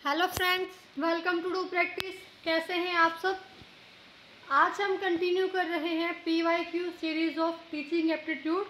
Hello friends, welcome to do practice. कैसे हैं आप सब। आज हम कंटिन्यू कर रहे हैं PYQ series of teaching aptitude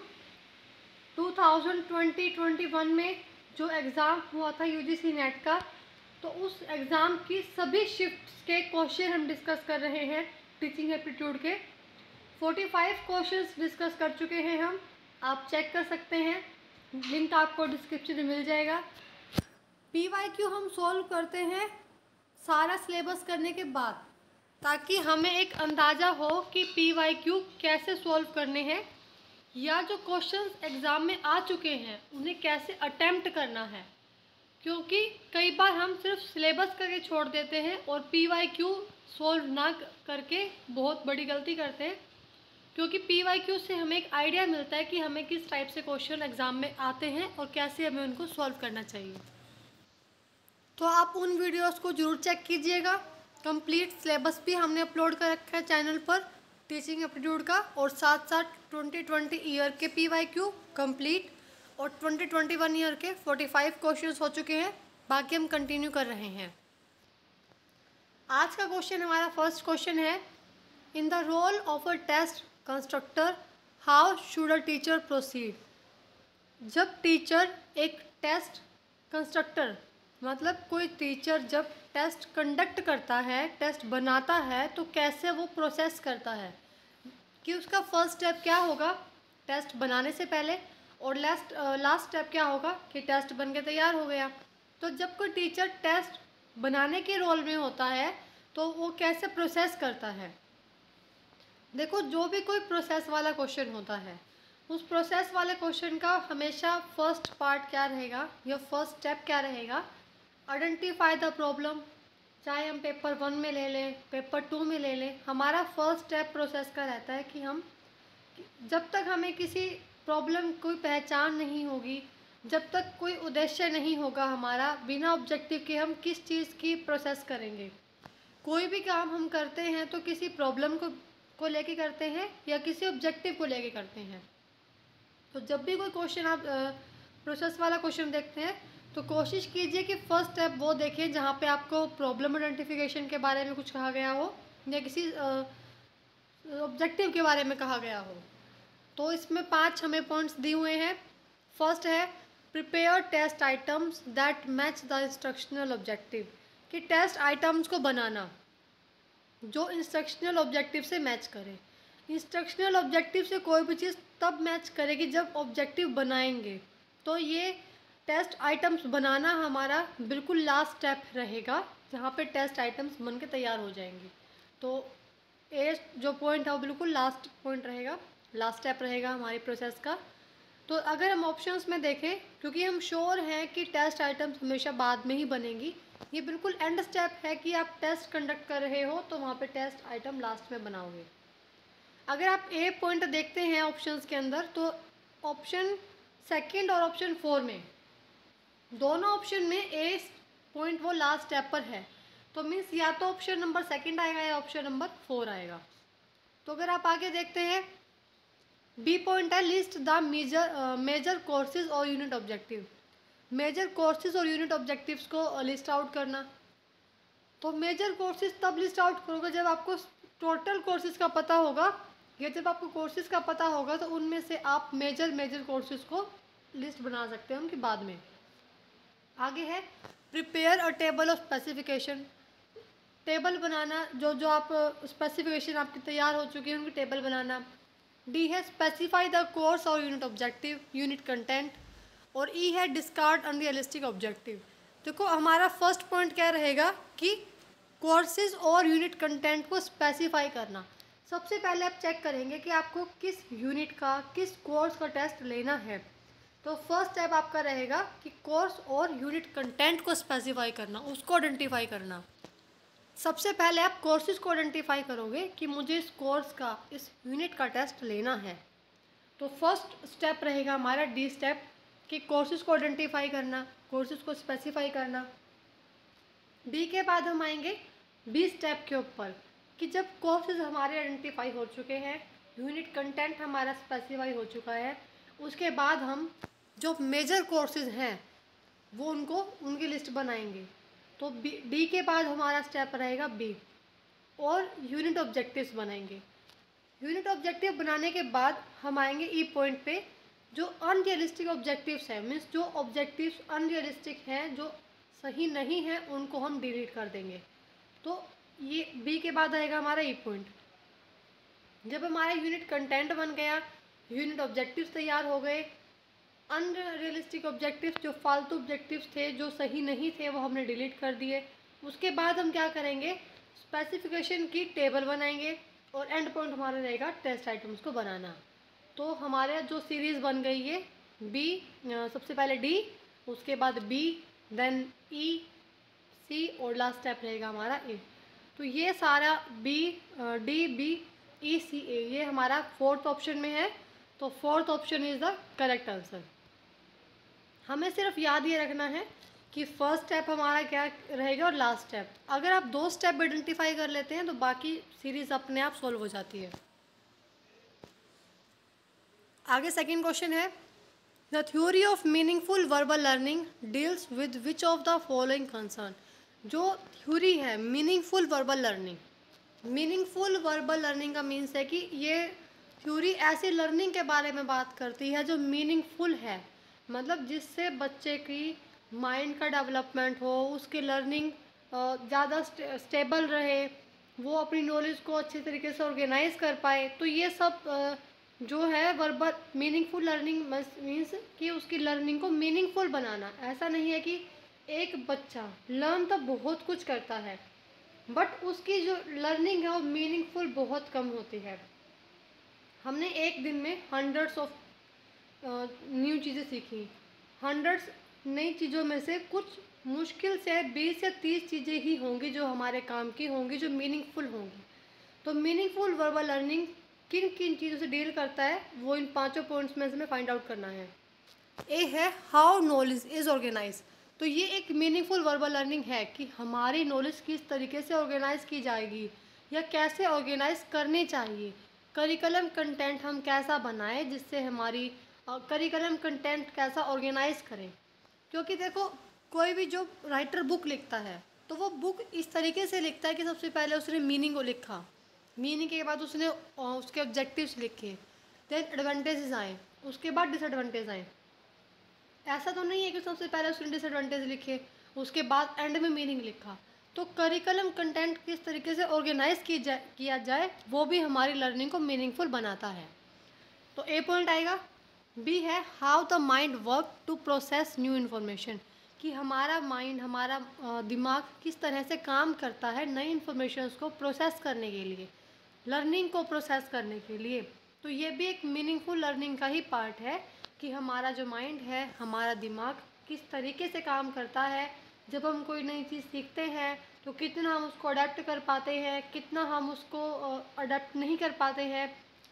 2020-21 में जो एग्ज़ाम हुआ था UGC नेट का। तो उस एग्ज़ाम की सभी शिफ्ट्स के क्वेश्चन हम डिस्कस कर रहे हैं। टीचिंग एप्टीट्यूड के 45 क्वेश्चंस डिस्कस कर चुके हैं हम। आप चेक कर सकते हैं, लिंक आपको डिस्क्रिप्शन में मिल जाएगा। PYQ हम सॉल्व करते हैं सारा सिलेबस करने के बाद, ताकि हमें एक अंदाज़ा हो कि PYQ कैसे सॉल्व करने हैं या जो क्वेश्चंस एग्ज़ाम में आ चुके हैं उन्हें कैसे अटेम्प्ट करना है। क्योंकि कई बार हम सिर्फ सिलेबस करके छोड़ देते हैं और PYQ सॉल्व ना करके बहुत बड़ी गलती करते हैं। क्योंकि PYQ से हमें एक आइडिया मिलता है कि हमें किस टाइप से क्वेश्चन एग्ज़ाम में आते हैं और कैसे हमें उनको सॉल्व करना चाहिए। तो आप उन वीडियोस को ज़रूर चेक कीजिएगा। कंप्लीट सिलेबस भी हमने अपलोड कर रखा है चैनल पर टीचिंग एप्टीट्यूड का, और साथ साथ 2020 ईयर के PYQ कंप्लीट और 2021 ईयर के 45 क्वेश्चंस हो चुके हैं। बाकी हम कंटिन्यू कर रहे हैं। आज का क्वेश्चन हमारा फर्स्ट क्वेश्चन है, in the role of a test constructor how should a teacher proceed. जब टीचर एक टेस्ट कंस्ट्रक्टर मतलब कोई टीचर जब टेस्ट कंडक्ट करता है, टेस्ट बनाता है, तो कैसे वो प्रोसेस करता है कि उसका फर्स्ट स्टेप क्या होगा टेस्ट बनाने से पहले, और लास्ट स्टेप क्या होगा कि टेस्ट बन के तैयार हो गया। तो जब कोई टीचर टेस्ट बनाने के रोल में होता है तो वो कैसे प्रोसेस करता है। देखो, जो भी कोई प्रोसेस वाला क्वेश्चन होता है, उस प्रोसेस वाले क्वेश्चन का हमेशा फर्स्ट पार्ट क्या रहेगा या फर्स्ट स्टेप क्या रहेगा, आइडेंटिफाई द प्रॉब्लम। चाहे हम पेपर 1 में ले लें, पेपर 2 में ले लें, हमारा फर्स्ट स्टेप प्रोसेस का रहता है कि हम जब तक हमें किसी प्रॉब्लम कोई पहचान नहीं होगी, जब तक कोई उद्देश्य नहीं होगा हमारा, बिना ऑब्जेक्टिव के हम किस चीज़ की प्रोसेस करेंगे। कोई भी काम हम करते हैं तो किसी प्रॉब्लम को लेके करते हैं या किसी ऑब्जेक्टिव को लेके करते हैं। तो जब भी कोई क्वेश्चन आप प्रोसेस वाला क्वेश्चन देखते हैं तो कोशिश कीजिए कि फर्स्ट स्टेप वो देखें जहाँ पे आपको प्रॉब्लम आइडेंटिफिकेशन के बारे में कुछ कहा गया हो या किसी ऑब्जेक्टिव के बारे में कहा गया हो। तो इसमें 5 हमें पॉइंट्स दिए हुए हैं। फर्स्ट है, prepare test items that match the instructional objective, कि टेस्ट आइटम्स को बनाना जो इंस्ट्रक्शनल ऑब्जेक्टिव से मैच करे। इंस्ट्रक्शनल ऑब्जेक्टिव से कोई भी चीज़ तब मैच करेगी जब ऑब्जेक्टिव बनाएंगे। तो ये टेस्ट आइटम्स बनाना हमारा बिल्कुल लास्ट स्टेप रहेगा, जहाँ पे टेस्ट आइटम्स बन के तैयार हो जाएंगे। तो ए जो पॉइंट है वो बिल्कुल लास्ट पॉइंट रहेगा, लास्ट स्टेप रहेगा हमारी प्रोसेस का। तो अगर हम ऑप्शंस में देखें, क्योंकि हम श्योर हैं कि टेस्ट आइटम्स हमेशा बाद में ही बनेंगी, ये बिल्कुल एंड स्टेप है कि आप टेस्ट कंडक्ट कर रहे हो तो वहाँ पे टेस्ट आइटम लास्ट में बनाओगे। अगर आप ए पॉइंट देखते हैं ऑप्शंस के अंदर, तो ऑप्शन सेकंड और ऑप्शन 4 में, दोनों ऑप्शन में ए पॉइंट वो लास्ट स्टेप पर है। तो मीन्स या तो ऑप्शन नंबर सेकंड आएगा या ऑप्शन नंबर 4 आएगा। तो अगर आप आगे देखते हैं, बी पॉइंट है, लिस्ट द मेजर कोर्सेज और यूनिट ऑब्जेक्टिव। मेजर कोर्सेज और यूनिट ऑब्जेक्टिव्स को लिस्ट आउट करना। तो मेजर कोर्सेज तब लिस्ट आउट करोगे जब आपको टोटल कोर्सेज का पता होगा, या जब आपको कोर्सेज का पता होगा तो उनमें से आप मेजर कोर्सेज को लिस्ट बना सकते हैं उनके बाद में। आगे है, prepare a table of specification. Table बनाना, जो आप स्पेसिफिकेशन आपकी तैयार हो चुकी है उनकी टेबल बनाना। डी है, स्पेसिफाई द कोर्स और यूनिट ऑब्जेक्टिव, यूनिट कंटेंट। और ई है, डिस्कार्ड अनरियलिस्टिक ऑब्जेक्टिव। देखो, हमारा फर्स्ट पॉइंट क्या रहेगा कि कोर्सेज और यूनिट कंटेंट को स्पेसिफाई करना। सबसे पहले आप चेक करेंगे कि आपको किस यूनिट का, किस कोर्स का टेस्ट लेना है। तो फर्स्ट स्टेप आपका रहेगा कि कोर्स और यूनिट कंटेंट को स्पेसिफाई करना, उसको आइडेंटिफाई करना। सबसे पहले आप कोर्सेज को आइडेंटिफाई करोगे कि मुझे इस कोर्स का, इस यूनिट का टेस्ट लेना है। तो फर्स्ट स्टेप रहेगा हमारा डी स्टेप, कि कोर्सेज को आइडेंटिफाई करना, कोर्सेज को स्पेसिफाई करना। बी के बाद हम आएंगे बी स्टेप के ऊपर, कि जब कोर्सेज हमारे आइडेंटिफाई हो चुके हैं, यूनिट कंटेंट हमारा स्पेसिफाई हो चुका है, उसके बाद हम जो मेजर कोर्सेज हैं वो उनकी लिस्ट बनाएंगे। तो डी के बाद हमारा स्टेप रहेगा बी, और यूनिट ऑब्जेक्टिव्स बनाएंगे। यूनिट ऑब्जेक्टिव बनाने के बाद हम आएंगे ई पॉइंट पे, जो अनरियलिस्टिक ऑब्जेक्टिव्स हैं, मीन्स जो ऑब्जेक्टिव्स अनरियलिस्टिक हैं, जो सही नहीं हैं, उनको हम डिलीट कर देंगे। तो ये बी के बाद आएगा हमारा ई पॉइंट। जब हमारा यूनिट कंटेंट बन गया, यूनिट ऑब्जेक्टिव्स तैयार हो गए, अनरियलिस्टिक ऑब्जेक्टिव्स जो फालतू ऑब्जेक्टिव्स थे, जो सही नहीं थे, वो हमने डिलीट कर दिए। उसके बाद हम क्या करेंगे, स्पेसिफिकेशन की टेबल बनाएंगे, और एंड पॉइंट हमारा रहेगा टेस्ट आइटम्स को बनाना। तो हमारे जो सीरीज़ बन गई है बी, सबसे पहले डी, उसके बाद बी, देन ई, सी, और लास्ट स्टेप रहेगा हमारा ए। तो ये सारा B, D, B, E, C, A, ये हमारा फोर्थ ऑप्शन में है। तो fourth option is the correct answer. हमें सिर्फ याद ये रखना है कि फर्स्ट स्टेप हमारा क्या रहेगा और लास्ट स्टेप। अगर आप 2 स्टेप आइडेंटिफाई कर लेते हैं तो बाकी सीरीज़ अपने आप सॉल्व हो जाती है। आगे सेकंड क्वेश्चन है, the theory of meaningful verbal learning deals with which of the following concern. जो थ्योरी है meaningful verbal learning, meaningful verbal learning का मीन्स है कि ये थ्योरी ऐसी लर्निंग के बारे में बात करती है जो मीनिंगफुल है, मतलब जिससे बच्चे की माइंड का डेवलपमेंट हो, उसकी लर्निंग ज़्यादा स्टेबल रहे, वो अपनी नॉलेज को अच्छे तरीके से ऑर्गेनाइज कर पाए। तो ये सब जो है वर्बल मीनिंगफुल लर्निंग मीन्स कि उसकी लर्निंग को मीनिंगफुल बनाना। ऐसा नहीं है कि एक बच्चा लर्न तो बहुत कुछ करता है, बट उसकी जो लर्निंग है वो मीनिंगफुल बहुत कम होती है। हमने एक दिन में हंड्रेड्स ऑफ न्यू चीज़ें सीखी, हंड्रेड्स नई चीज़ों में से कुछ मुश्किल से 20 या 30 चीज़ें ही होंगी जो हमारे काम की होंगी, जो मीनिंगफुल होंगी। तो मीनिंगफुल वर्बल लर्निंग किन किन चीज़ों से डील करता है, वो इन 5 पॉइंट्स में से हमें फाइंड आउट करना है। ए है हाउ नॉलेज इज़ ऑर्गेनाइज। तो ये एक मीनिंगफुल वर्बल लर्निंग है कि हमारी नॉलेज किस तरीके से ऑर्गेनाइज की जाएगी या कैसे ऑर्गेनाइज करनी चाहिए। करिकुलम कंटेंट हम कैसा बनाएं जिससे हमारी करिकुलम कंटेंट कैसा ऑर्गेनाइज करें। क्योंकि देखो, कोई भी जो राइटर बुक लिखता है तो वो बुक इस तरीके से लिखता है कि सबसे पहले उसने मीनिंग को लिखा, मीनिंग के बाद उसने उसके ऑब्जेक्टिव्स लिखे, देन एडवांटेजेस आए, उसके बाद डिसएडवांटेज आए। ऐसा तो नहीं है कि सबसे पहले उसने डिसएडवांटेज लिखे, उसके बाद एंड में मीनिंग लिखा। तो करिकुलम कंटेंट किस तरीके से ऑर्गेनाइज किया जाए वो भी हमारी लर्निंग को मीनिंगफुल बनाता है। तो ए पॉइंट आएगा। बी है how the mind work to process new information, कि हमारा माइंड, हमारा दिमाग किस तरह से काम करता है नई इन्फॉर्मेशन को प्रोसेस करने के लिए, लर्निंग को प्रोसेस करने के लिए। तो ये भी एक मीनिंगफुल लर्निंग का ही पार्ट है कि हमारा जो माइंड है, हमारा दिमाग किस तरीके से काम करता है। जब हम कोई नई चीज़ सीखते हैं तो कितना हम उसको अडेप्ट कर पाते हैं, कितना हम उसको अडेप्ट नहीं कर पाते हैं,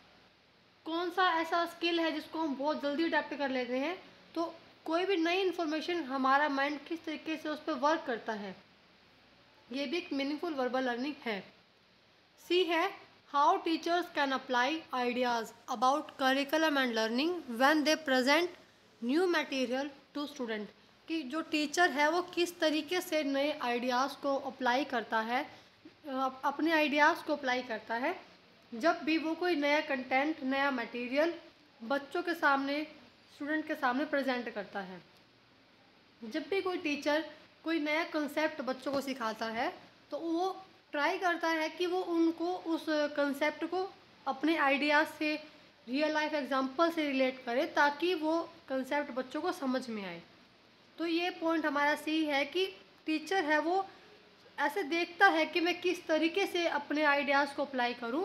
कौन सा ऐसा स्किल है जिसको हम बहुत जल्दी अडेप्ट कर लेते हैं। तो कोई भी नई इन्फॉर्मेशन हमारा माइंड किस तरीके से उस पर वर्क करता है, ये भी एक मीनिंगफुल वर्बल लर्निंग है। सी है how teachers can apply ideas about curriculum and learning when they present new material to student, कि जो टीचर है वो किस तरीके से नए आइडियाज़ को अप्लाई करता है, अपने आइडियाज़ को अप्लाई करता है जब भी वो कोई नया कंटेंट, नया मटेरियल बच्चों के सामने, स्टूडेंट के सामने प्रेजेंट करता है। जब भी कोई टीचर कोई नया कंसेप्ट बच्चों को सिखाता है तो वो ट्राई करता है कि वो उनको उस कंसेप्ट को अपने आइडियाज़ से, रियल लाइफ एग्जांपल से रिलेट करे ताकि वो कंसेप्ट बच्चों को समझ में आए। तो ये पॉइंट हमारा सी है कि टीचर है वो ऐसे देखता है कि मैं किस तरीके से अपने आइडियाज़ को अप्लाई करूं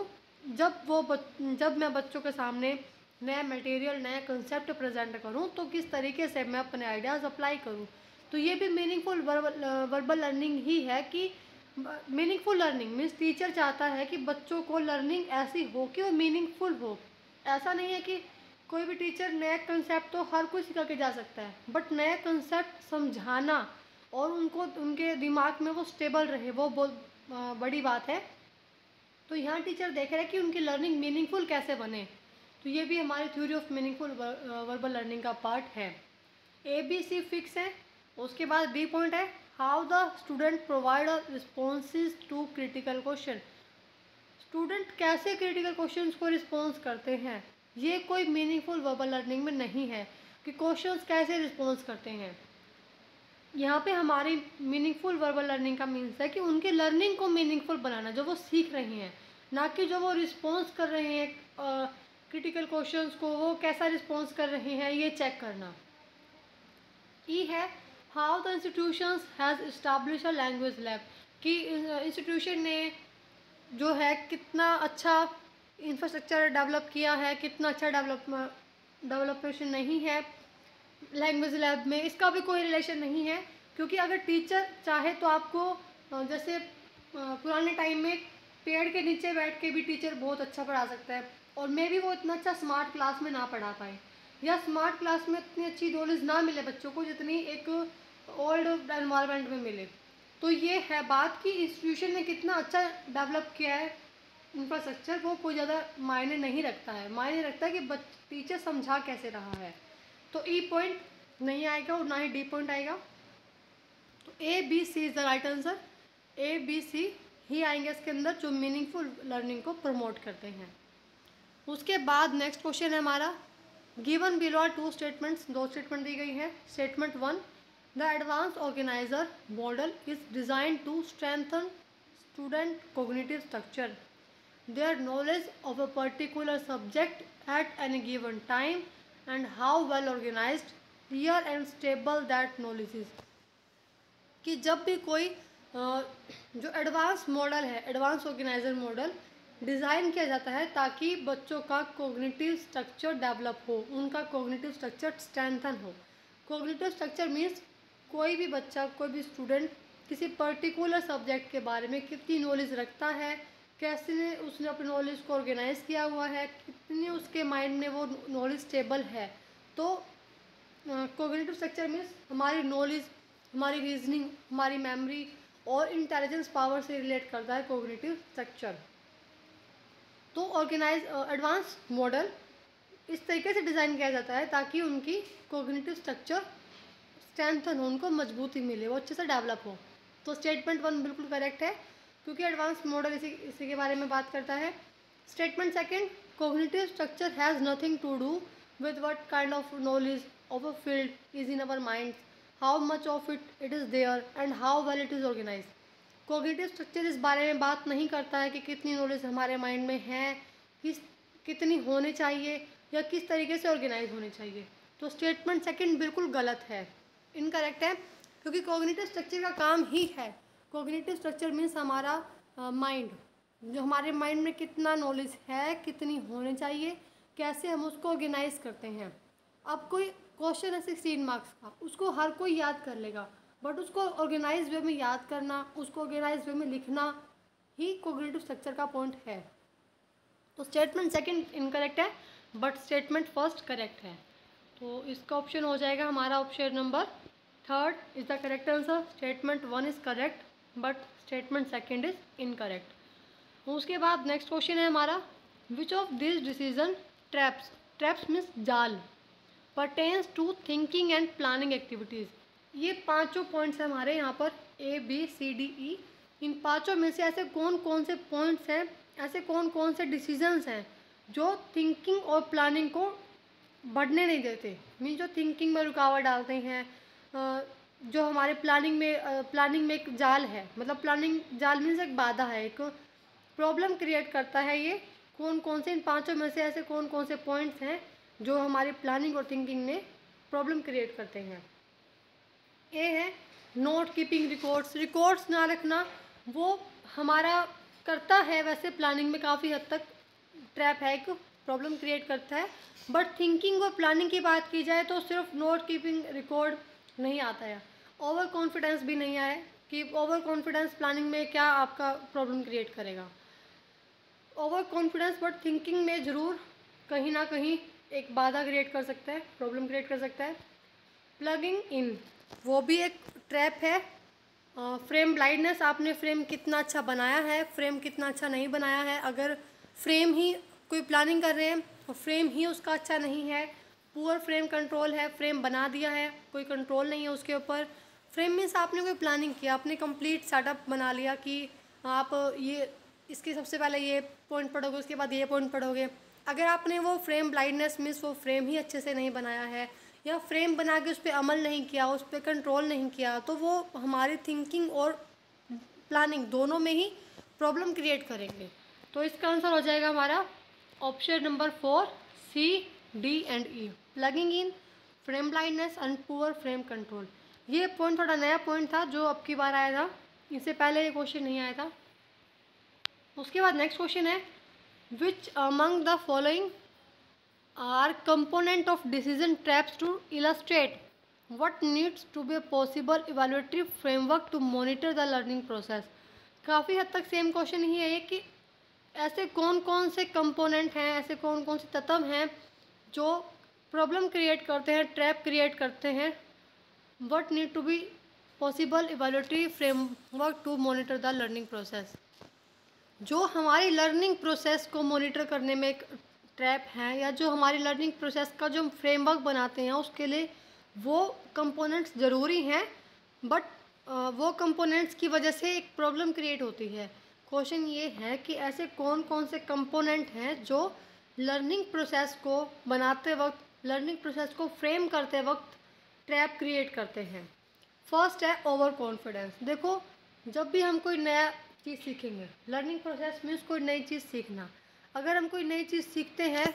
जब मैं बच्चों के सामने नया मटेरियल, नया कंसेप्ट प्रेजेंट करूं तो किस तरीके से मैं अपने आइडियाज़ अप्लाई करूं। तो ये भी मीनिंगफुल वर्बल लर्निंग ही है कि मीनिंगफुल लर्निंग मीन्स टीचर चाहता है कि बच्चों को लर्निंग ऐसी हो कि वो मीनिंगफुल हो। ऐसा नहीं है कि कोई भी टीचर नया कंसेप्ट तो हर कोई सिखा के जा सकता है, बट नया कंसेप्ट समझाना और उनको उनके दिमाग में वो स्टेबल रहे, वो बहुत बड़ी बात है। तो यहाँ टीचर देख रहे हैं कि उनकी लर्निंग मीनिंगफुल कैसे बने। तो ये भी हमारी theory of meaningful verbal learning का पार्ट है। ए बी सी फिक्स है। उसके बाद बी पॉइंट है how the student provide responses to critical question. Student कैसे क्रिटिकल क्वेश्चंस को रिस्पॉन्स करते हैं, ये कोई मीनिंगफुल वर्बल लर्निंग में नहीं है कि क्वेश्चंस कैसे रिस्पॉन्स करते हैं। यहाँ पे हमारी मीनिंगफुल वर्बल लर्निंग का मीन्स है कि उनके लर्निंग को मीनिंगफुल बनाना, जो वो सीख रहे हैं, ना कि जो वो रिस्पॉन्स कर रहे हैं क्रिटिकल क्वेश्चंस को वो कैसा रिस्पॉन्स कर रहे हैं ये चेक करना। ई है how the institutions has establish a language lab, कि इंस्टीट्यूशन ने जो है कितना अच्छा इंफ्रास्ट्रक्चर डेवलप किया है, कितना अच्छा डेवलपमेशन नहीं है लैंग्वेज लैब में, इसका भी कोई रिलेशन नहीं है। क्योंकि अगर टीचर चाहे तो आपको जैसे पुराने टाइम में पेड़ के नीचे बैठ के भी टीचर बहुत अच्छा पढ़ा सकता है, और मे भी वो इतना अच्छा स्मार्ट क्लास में ना पढ़ा पाए, या स्मार्ट क्लास में इतनी अच्छी नॉलेज ना मिले बच्चों को जितनी एक ओल्ड एनवायरनमेंट में मिले। तो ये है बात कि इंस्टीट्यूशन ने कितना अच्छा डेवलप किया है इंफ्रास्ट्रक्चर, वो कोई ज़्यादा मायने नहीं रखता है, मायने रखता है कि टीचर समझा कैसे रहा है। तो ई पॉइंट नहीं आएगा और ना ही डी पॉइंट आएगा। तो A B C is the right answer, A B C ही आएंगे इसके अंदर जो मीनिंगफुल लर्निंग को प्रमोट करते हैं। उसके बाद नेक्स्ट क्वेश्चन है हमारा, given below are two statements, दो स्टेटमेंट दी गई है। Statement 1, the advance organiser model is design to strengthen student cognitive structure, their knowledge of a particular subject at any given time and how well organized, clear and stable that knowledge is। कि जब भी कोई जो advance model है, advance organiser model design किया जाता है ताकि बच्चों का कोग्निटिव स्ट्रक्चर डेवलप हो, उनका कोग्निटिव स्ट्रक्चर स्ट्रेंथन हो। कोग्निटिव स्ट्रक्चर मीन्स कोई भी बच्चा, कोई भी स्टूडेंट किसी पर्टिकुलर सब्जेक्ट के बारे में कितनी नॉलेज रखता है, कैसे उसने अपनी नॉलेज को ऑर्गेनाइज किया हुआ है, कितनी उसके माइंड में वो नॉलेज स्टेबल है। तो कोग्निटिव स्ट्रक्चर मीन्स हमारी नॉलेज, हमारी रीजनिंग, हमारी मेमोरी और इंटेलिजेंस पावर से रिलेट करता है कोग्निटिव स्ट्रक्चर। तो ऑर्गेनाइज एडवांस मॉडल इस तरीके से डिज़ाइन किया जाता है ताकि उनकी कोग्निटिव स्ट्रक्चर स्ट्रेंथन हो, उनको मजबूती मिले, वो अच्छे से डेवलप हो। तो स्टेटमेंट 1 बिल्कुल करेक्ट है क्योंकि एडवांस मॉडल इसी के बारे में बात करता है। Statement 2, cognitive structure has nothing to do with what kind of knowledge of a field is in our mind, how much of it is there and how well it is organise. Cognitive structure इस बारे में बात नहीं करता है कि कितनी knowledge हमारे माइंड में है, कितनी होनी चाहिए या किस तरीके से ऑर्गेनाइज होनी चाहिए। तो स्टेटमेंट 2 बिल्कुल गलत है, इनकरेक्ट है, क्योंकि कोग्निटिव स्ट्रक्चर का काम ही है, कोग्निटिव स्ट्रक्चर मीन्स हमारा माइंड, जो हमारे माइंड में कितना नॉलेज है, कितनी होनी चाहिए, कैसे हम उसको ऑर्गेनाइज करते हैं। अब कोई क्वेश्चन है 16 मार्क्स का, उसको हर कोई याद कर लेगा, बट उसको ऑर्गेनाइज वे में याद करना, उसको ऑर्गेनाइज वे में लिखना ही कोग्निटिव स्ट्रक्चर का पॉइंट है। तो स्टेटमेंट 2 इनकरेक्ट है बट स्टेटमेंट 1 करेक्ट है। तो इसका ऑप्शन हो जाएगा हमारा option number 3 is the correct answer. Statement 1 is correct but statement 2 is incorrect. उसके बाद नेक्स्ट क्वेश्चन है हमारा, which of this decision traps, traps means जाल, pertains to thinking and planning activities. ये पांचों पॉइंट्स हैं हमारे यहाँ पर A B C D E। इन पांचों में से ऐसे कौन कौन से पॉइंट्स हैं, ऐसे कौन कौन से डिसीजंस हैं जो थिंकिंग और प्लानिंग को बढ़ने नहीं देते, मीन जो थिंकिंग में रुकावट डालते हैं, जो हमारे प्लानिंग में एक जाल है, मतलब प्लानिंग जाल मीन्स एक बाधा है, एक प्रॉब्लम क्रिएट करता है। ये कौन कौन से, इन पांचों में से ऐसे कौन कौन से पॉइंट्स हैं जो हमारे प्लानिंग और थिंकिंग में प्रॉब्लम क्रिएट करते हैं। ए है नोट कीपिंग रिकॉर्ड्स, रिकॉर्ड्स ना रखना वो हमारा करता है, वैसे प्लानिंग में काफ़ी हद तक ट्रैप है, एक प्रॉब्लम क्रिएट करता है। बट थिंकिंग और प्लानिंग की बात की जाए तो सिर्फ नोट कीपिंग रिकॉर्ड नहीं आता है, ओवर कॉन्फिडेंस भी नहीं आया कि ओवर कॉन्फिडेंस प्लानिंग में क्या आपका प्रॉब्लम क्रिएट करेगा। ओवर कॉन्फिडेंस बट थिंकिंग में ज़रूर कहीं ना कहीं एक बाधा क्रिएट कर सकता है, प्रॉब्लम क्रिएट कर सकता है। प्लगिंग इन वो भी एक ट्रैप है। फ्रेम ब्लाइंडनेस, आपने फ्रेम कितना अच्छा बनाया है, फ्रेम कितना अच्छा नहीं बनाया है। अगर फ्रेम ही कोई प्लानिंग कर रहे हैं तो फ्रेम ही उसका अच्छा नहीं है, पुअर फ्रेम कंट्रोल है, फ्रेम बना दिया है, कोई कंट्रोल नहीं है उसके ऊपर, फ्रेम मीन्स आपने कोई प्लानिंग किया, आपने कंप्लीट सेटअप बना लिया कि आप ये इसके सबसे पहले ये पॉइंट पढ़ोगे, उसके बाद ये पॉइंट पढ़ोगे। अगर आपने वो फ्रेम ब्लाइंडनेस मीन्स वो फ्रेम ही अच्छे से नहीं बनाया है या फ्रेम बना के उस पर अमल नहीं किया, उस पर कंट्रोल नहीं किया, तो वो हमारी थिंकिंग और प्लानिंग दोनों में ही प्रॉब्लम क्रिएट करेंगे। तो इसका आंसर हो जाएगा हमारा option number 4 C D and E, plugging in, frame blindness and poor frame control. ये पॉइंट थोड़ा नया पॉइंट था जो अब की बार आया था, इससे पहले ये क्वेश्चन नहीं आया था। उसके बाद नेक्स्ट क्वेश्चन है, which among the following are component of decision traps to illustrate what needs to be possible evaluative framework to monitor the learning process. काफ़ी हद तक सेम क्वेश्चन ही है ये कि ऐसे कौन कौन से कंपोनेंट हैं, ऐसे कौन कौन से तत्व हैं जो प्रॉब्लम क्रिएट करते हैं, ट्रैप क्रिएट करते हैं, what need to be possible evaluative framework to monitor the learning process. जो हमारी लर्निंग प्रोसेस को मॉनिटर करने में एक ट्रैप है या जो हमारी लर्निंग प्रोसेस का जो फ्रेमवर्क बनाते हैं उसके लिए वो कंपोनेंट्स ज़रूरी हैं, बट वो कंपोनेंट्स की वजह से एक प्रॉब्लम क्रिएट होती है। क्वेश्चन ये है कि ऐसे कौन कौन से कंपोनेंट हैं जो लर्निंग प्रोसेस को बनाते वक्त, लर्निंग प्रोसेस को फ्रेम करते वक्त ट्रैप क्रिएट करते हैं। फर्स्ट है ओवर कॉन्फिडेंस। देखो, जब भी हम कोई नया चीज़ सीखेंगे, लर्निंग प्रोसेस मीन्स कोई नई चीज़ सीखना, अगर हम कोई नई चीज़ सीखते हैं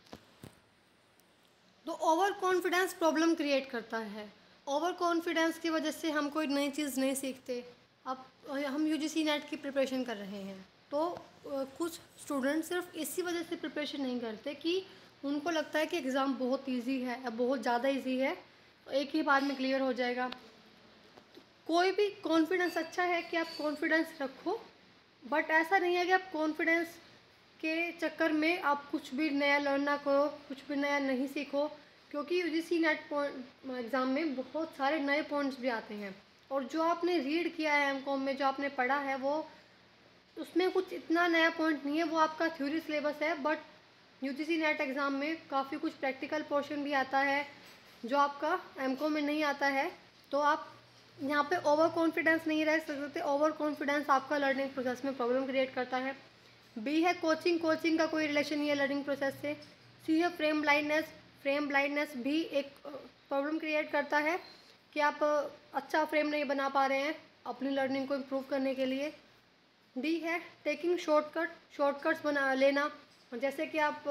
तो ओवर कॉन्फिडेंस प्रॉब्लम क्रिएट करता है। ओवर कॉन्फिडेंस की वजह से हम कोई नई चीज़ नहीं सीखते। अब हम यूजीसी नेट की प्रिपरेशन कर रहे हैं तो कुछ स्टूडेंट सिर्फ इसी वजह से प्रिपरेशन नहीं करते कि उनको लगता है कि एग्ज़ाम बहुत इजी है, अब बहुत ज़्यादा इजी है, एक ही बार में क्लियर हो जाएगा। कोई भी कॉन्फिडेंस अच्छा है कि आप कॉन्फिडेंस रखो, बट ऐसा नहीं है कि आप कॉन्फिडेंस के चक्कर में आप कुछ भी नया लर्न ना करो, कुछ भी नया नहीं सीखो, क्योंकि यूजीसी नेट एग्ज़ाम में बहुत सारे नए पॉइंट्स भी आते हैं और जो आपने रीड किया है एमकॉम में, जो आपने पढ़ा है, वो उसमें कुछ इतना नया पॉइंट नहीं है, वो आपका थ्योरी सिलेबस है। बट यूजीसी नेट एग्ज़ाम में काफ़ी कुछ प्रैक्टिकल पोर्शन भी आता है जो आपका एमकॉम में नहीं आता है। तो आप यहाँ पे ओवर कॉन्फिडेंस नहीं रह सकते। ओवर कॉन्फिडेंस आपका लर्निंग प्रोसेस में प्रॉब्लम क्रिएट करता है। बी है कोचिंग, कोचिंग का कोई रिलेशन नहीं है लर्निंग प्रोसेस से। सी है फ्रेम ब्लाइंडनेस, फ्रेम ब्लाइंडनेस भी एक प्रॉब्लम क्रिएट करता है कि आप अच्छा फ्रेम नहीं बना पा रहे हैं अपनी लर्निंग को इम्प्रूव करने के लिए। डी है टेकिंग शॉर्टकट्स बना लेना, जैसे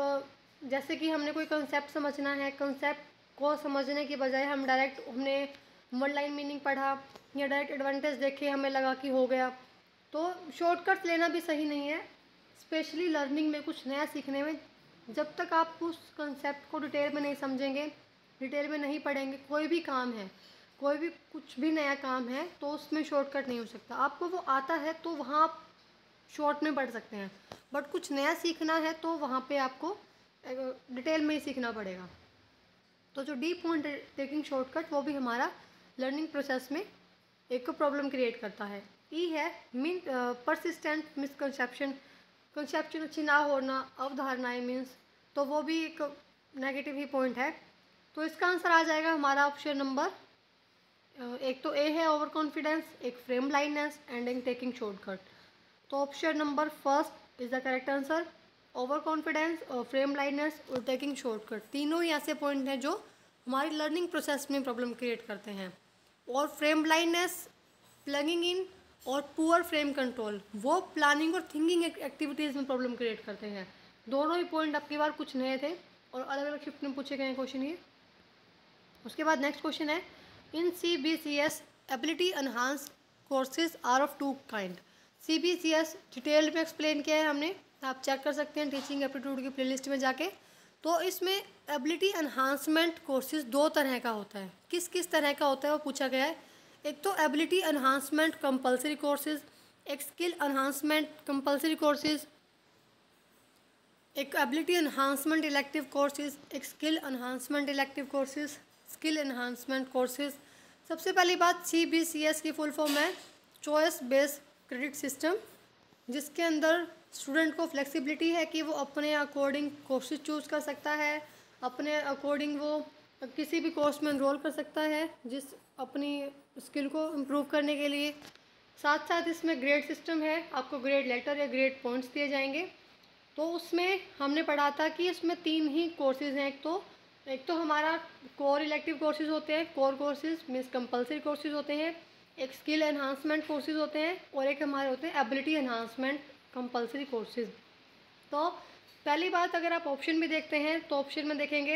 कि हमने कोई कंसेप्ट समझना है, कंसेप्ट को समझने की बजाय हमने वन लाइन मीनिंग पढ़ा या डायरेक्ट एडवांटेज देखे, हमें लगा कि हो गया, तो शॉर्टकट्स लेना भी सही नहीं है। स्पेशली लर्निंग में कुछ नया सीखने में जब तक आप उस कंसेप्ट को डिटेल में नहीं समझेंगे, डिटेल में नहीं पढ़ेंगे, कोई भी काम है, कोई भी कुछ भी नया काम है, तो उसमें शॉर्टकट नहीं हो सकता। आपको वो आता है तो वहाँ आप शॉर्ट में पढ़ सकते हैं, बट कुछ नया सीखना है तो वहाँ पे आपको डिटेल में ही सीखना पड़ेगा। तो जो डी पॉइंट टेकिंग शॉर्टकट, वो भी हमारा लर्निंग प्रोसेस में एक प्रॉब्लम क्रिएट करता है। ई है मीन परसिस्टेंट मिसकंसेप्शन, कंसेप्शन अच्छी ना होना, अवधारणाएं मीन्स, तो वो भी एक नेगेटिव ही पॉइंट है। तो इसका आंसर आ जाएगा हमारा ऑप्शन नंबर, एक तो ए है ओवर कॉन्फिडेंस, एक फ्रेम ब्लाइंडनेस एंड एक टेकिंग शॉर्टकट। तो option number first is the correct answer. Over confidence और फ्रेम ब्लाइंडनेस और टेकिंग शॉर्टकट तीनों ही ऐसे पॉइंट हैं जो हमारी लर्निंग प्रोसेस में प्रॉब्लम क्रिएट करते हैं। और फ्रेम ब्लाइंडनेस, प्लगिंग इन और पुअर फ्रेम कंट्रोल, वो प्लानिंग और थिंकिंग एक्टिविटीज़ में प्रॉब्लम क्रिएट करते हैं। दोनों ही पॉइंट अब की बार कुछ नए थे और अलग अलग शिफ्ट में पूछे गए हैं क्वेश्चन ये। उसके बाद नेक्स्ट क्वेश्चन है, in CBCS ability enhance courses are of two kind. CBCS detail में एक्सप्लेन किया है हमने, आप चेक कर सकते हैं टीचिंग एप्टीट्यूड की प्लेलिस्ट में जाके। तो इसमें एबिलिटी एनहांसमेंट कोर्सेज दो तरह का होता है। किस किस तरह का होता है वो पूछा गया है। एक तो एबिलिटी एनहांसमेंट कंपलसरी कोर्सेज, एक स्किल एनहांसमेंट कंपलसरी कोर्सेज, एक एबिलिटी एनहांसमेंट इलेक्टिव कोर्सेज, एक skill enhancement elective courses, skill enhancement courses. सबसे पहली बात, CBCS की फुल फॉर्म है चॉइस बेस्ड क्रेडिट सिस्टम, जिसके अंदर स्टूडेंट को फ्लेक्सिबिलिटी है कि वो अपने अकॉर्डिंग कोर्सेज चूज़ कर सकता है, अपने अकॉर्डिंग वो किसी भी कोर्स में एनरोल कर सकता है जिस अपनी स्किल को इम्प्रूव करने के लिए। साथ साथ इसमें ग्रेड सिस्टम है, आपको ग्रेड लेटर या ग्रेड पॉइंट्स दिए जाएंगे। तो उसमें हमने पढ़ा था कि इसमें 3 ही कोर्सेज़ हैं। एक तो हमारा कोर इलेक्टिव कोर्सेज होते हैं, core courses means compulsory courses होते हैं। एक स्किल एनहांसमेंट कोर्सेज होते हैं और एक हमारे होते हैं एबिलिटी एनहांसमेंट कंपलसरी कोर्सेज। तो पहली बात, अगर आप ऑप्शन में देखते हैं तो ऑप्शन में देखेंगे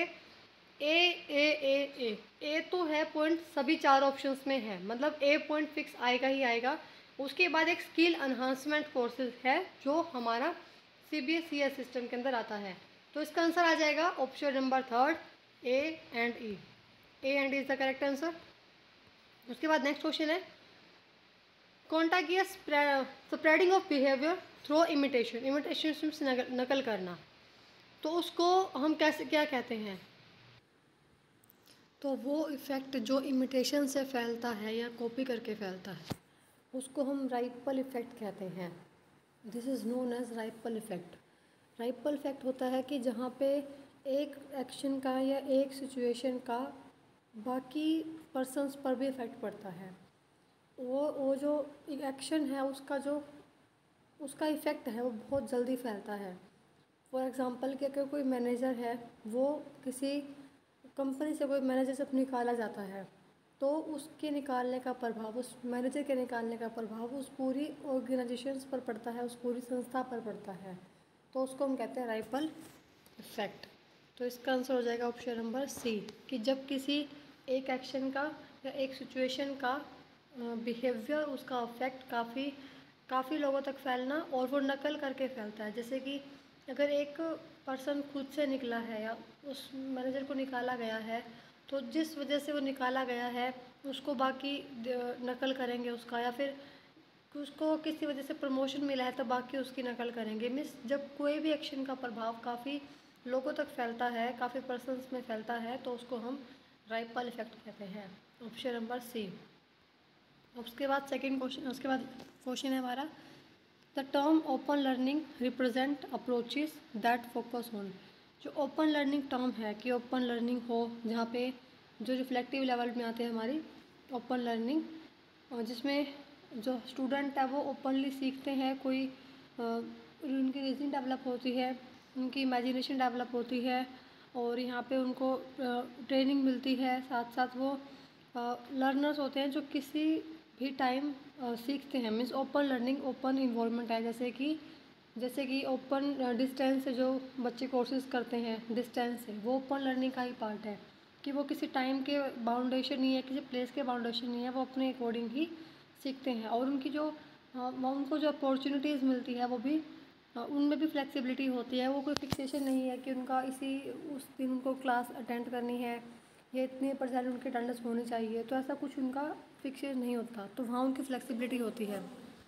ए तो है पॉइंट सभी 4 ऑप्शंस में है, मतलब ए पॉइंट फिक्स आएगा ही आएगा। उसके बाद एक स्किल एनहांसमेंट कोर्सेज है जो हमारा CBSE सिस्टम के अंदर आता है। तो इसका आंसर आ जाएगा option number 3 A and E. A and E is the correct answer. उसके बाद नेक्स्ट क्वेश्चन है contagious spreading of behaviour through imitation. Imitation से नकल करना, तो उसको हम कैसे क्या कहते हैं? तो वो इफ़ेक्ट जो इमिटेशन से फैलता है या कॉपी करके फैलता है उसको हम राइपल इफ़ेक्ट कहते हैं। This is known as ripple effect. Ripple effect होता है कि जहाँ पे एक एक्शन का या एक सिचुएशन का बाकी पर्सन्स पर भी इफ़ेक्ट पड़ता है। वो जो एक्शन है उसका इफ़ेक्ट है वो बहुत जल्दी फैलता है। फॉर एग्ज़ाम्पल कि अगर कोई मैनेजर है, वो किसी कंपनी से कोई मैनेजर जब निकाला जाता है तो उसके निकालने का प्रभाव, उस मैनेजर के निकालने का प्रभाव उस पूरी ऑर्गेनाइजेशंस पर पड़ता है, उस पूरी संस्था पर पड़ता है। तो उसको हम कहते हैं राइपल इफ़ेक्ट। तो इसका आंसर हो जाएगा ऑप्शन नंबर सी, कि जब किसी एक एक्शन का या एक सिचुएशन का बिहेवियर, उसका इफ़ेक्ट काफ़ी लोगों तक फैलना और वो नकल करके फैलता है। जैसे कि अगर एक पर्सन खुद से निकला है या उस मैनेजर को निकाला गया है, तो जिस वजह से वो निकाला गया है उसको बाकी नकल करेंगे उसका, या फिर उसको किसी वजह से प्रमोशन मिला है तो बाकी उसकी नकल करेंगे। मीन्स जब कोई भी एक्शन का प्रभाव काफ़ी लोगों तक फैलता है, काफ़ी पर्सन्स में फैलता है, तो उसको हम राइपल इफ़ेक्ट कहते हैं। Option number C. उसके बाद सेकंड क्वेश्चन, उसके बाद क्वेश्चन है हमारा the term open learning represent approaches that focus on. जो ओपन लर्निंग टर्म है कि ओपन लर्निंग हो, जहाँ पे जो रिफ्लेक्टिव लेवल में आते हैं हमारी ओपन लर्निंग, जिसमें जो स्टूडेंट है वो ओपनली सीखते हैं, कोई उनकी रीजनिंग डेवलप होती है, उनकी इमेजिनेशन डेवलप होती है और यहाँ पे उनको ट्रेनिंग मिलती है। साथ साथ वो लर्नर्स होते हैं जो किसी भी टाइम सीखते हैं। Means open learning open involvement है। जैसे कि ओपन डिस्टेंस से जो बच्चे कोर्सेज करते हैं डिस्टेंस से, वो ओपन लर्निंग का ही पार्ट है कि वो किसी टाइम के बाउंडेशन नहीं है, किसी प्लेस के बाउंडेशन नहीं है, वो अपने अकॉर्डिंग ही सीखते हैं। और उनको जो अपॉर्चुनिटीज़ मिलती है वो भी उनमें भी फ्लेक्सिबिलिटी होती है। वो कोई फिक्सेशन नहीं है कि उनका उस दिन उनको क्लास अटेंड करनी है या इतने % उनकी अटेंडेंस होनी चाहिए, तो ऐसा कुछ उनका फिक्सेशन नहीं होता, तो वहाँ उनकी फ्लेक्सिबिलिटी होती है।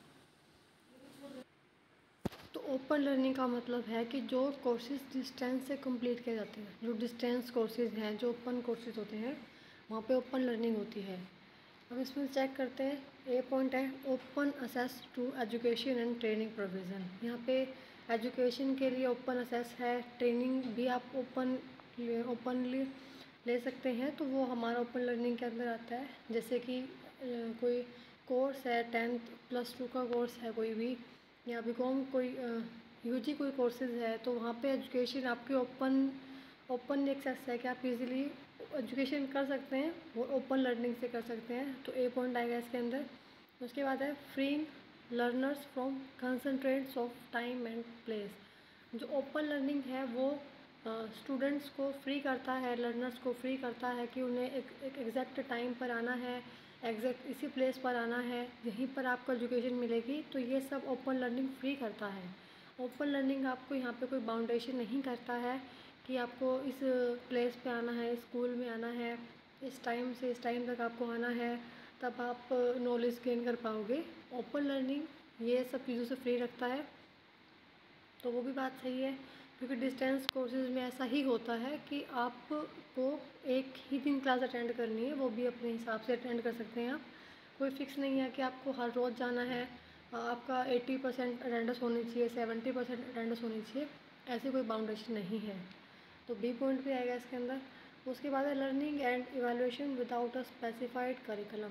तो ओपन लर्निंग का मतलब है कि जो कोर्सेज डिस्टेंस से कंप्लीट किए जाते हैं, जो डिस्टेंस कोर्सेज हैं, जो ओपन कोर्सेज होते हैं, वहाँ पे ओपन लर्निंग होती है। अब इसमें चेक करते हैं, ए पॉइंट है open access to education and training provision. यहाँ पे एजुकेशन के लिए ओपन असेस है, ट्रेनिंग भी आप ओपनली ले सकते हैं, तो वो हमारा ओपन लर्निंग के अंदर आता है। जैसे कि कोई कोर्स है 10th+2 का कोर्स है कोई भी, या बीकॉम कोई यूजी कोई कोर्सेज है, तो वहाँ पे एजुकेशन आपकी ओपन एक्सेस है कि आप इजीली एजुकेशन कर सकते हैं, वो ओपन लर्निंग से कर सकते हैं। तो ए पॉइंट आएगा इसके अंदर। उसके बाद है freeing learners from concentrates of time and place. जो ओपन लर्निंग है वो स्टूडेंट्स को फ्री करता है, लर्नर्स को फ्री करता है कि उन्हें एक एग्जैक्ट टाइम पर आना है, एग्जैक्ट इसी प्लेस पर आना है, यहीं पर आपको एजुकेशन मिलेगी। तो ये सब ओपन लर्निंग फ्री करता है। ओपन लर्निंग आपको यहाँ पे कोई बाउंडेशन नहीं करता है कि आपको इस प्लेस पे आना है, स्कूल में आना है, इस टाइम से इस टाइम तक आपको आना है, तब आप नॉलेज गेन कर पाओगे। ओपन लर्निंग ये सब चीज़ों से फ्री रखता है। तो वो भी बात सही है, क्योंकि डिस्टेंस कोर्सेज में ऐसा ही होता है कि आपको एक ही दिन क्लास अटेंड करनी है, वो भी अपने हिसाब से अटेंड कर सकते हैं आप। कोई फिक्स नहीं है कि आपको हर रोज़ जाना है, आपका 80% अटेंडेंस होनी चाहिए, 70% अटेंडेंस होनी चाहिए, ऐसी कोई बाउंडेशन नहीं है। तो बी पॉइंट भी आएगा इसके अंदर। उसके बाद है learning and evaluation without a specified curriculum,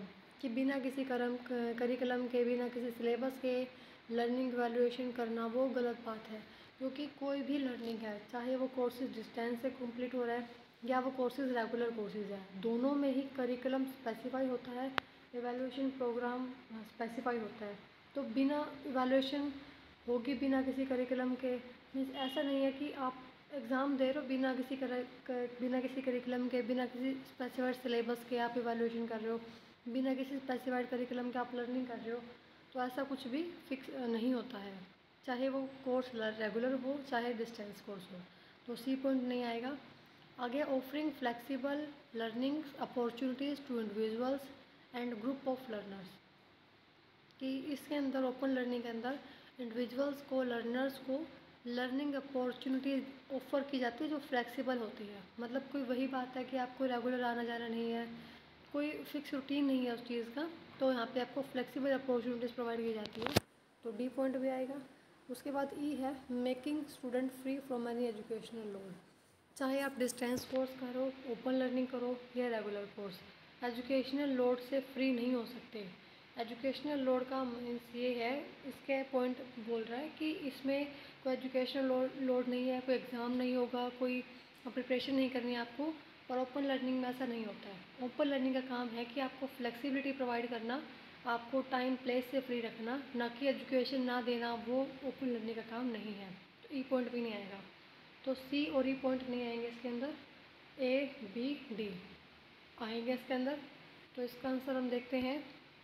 कि बिना किसी करिकुलम के, बिना किसी सिलेबस के लर्निंग वैल्यूएशन करना वो गलत बात है। क्योंकि कोई भी लर्निंग है, चाहे वो कोर्सेज डिस्टेंस से कंप्लीट हो रहा है या वो कोर्सेज रेगुलर कोर्सेज है, दोनों में ही करिकुलम स्पेसिफाई होता है, इवैल्यूएशन प्रोग्राम स्पेसिफाई होता है। तो बिना इवैल्यूएशन होगी, बिना किसी करिकुलम के, मीन्स ऐसा नहीं है कि आप एग्ज़ाम दे रहे हो बिना किसी करिकुलम के, बिना किसी स्पेसिफाइड सिलेबस के आप इवैल्यूएशन कर रहे हो, बिना किसी स्पेसिफाइड करिकुलम के आप लर्निंग कर रहे हो, तो ऐसा कुछ भी फिक्स नहीं होता है। चाहे वो कोर्स रेगुलर हो, चाहे डिस्टेंस कोर्स हो, तो सी पॉइंट नहीं आएगा। आगे offering flexible learning opportunities to individuals and group of learners, कि इसके अंदर ओपन लर्निंग के अंदर इंडिविजुअल्स को, लर्नर्स को लर्निंग अपॉर्चुनिटीज़ ऑफ़र की जाती है जो फ्लेक्सिबल होती है। मतलब कोई वही बात है कि आपको रेगुलर आना जाना नहीं है, कोई फिक्स रूटीन नहीं है उस चीज़ का, तो यहाँ पे आपको फ्लेक्सिबल अपॉर्चुनिटीज़ प्रोवाइड की जाती है, तो डी पॉइंट भी आएगा। उसके बाद ई है making student free from any educational load. चाहे आप डिस्टेंस कोर्स करो, ओपन लर्निंग करो या रेगुलर कोर्स, एजुकेशनल लोड से फ्री नहीं हो सकते। एजुकेशनल लोड का मीन्स ये है, इसके पॉइंट बोल रहा है कि इसमें कोई एजुकेशनल लोड नहीं है, कोई एग्ज़ाम नहीं होगा, कोई प्रिपरेशन नहीं करनी है आपको। पर ओपन लर्निंग में ऐसा नहीं होता है। ओपन लर्निंग का काम है कि आपको फ्लेक्सिबिलिटी प्रोवाइड करना, आपको टाइम प्लेस से फ्री रखना, ना कि एजुकेशन ना देना, वो ओपन लर्निंग का काम नहीं है। तो ई पॉइंट भी नहीं आएगा, तो सी और ई पॉइंट नहीं आएंगे इसके अंदर, ए बी डी आएंगे इसके अंदर। तो इसका आंसर हम देखते हैं,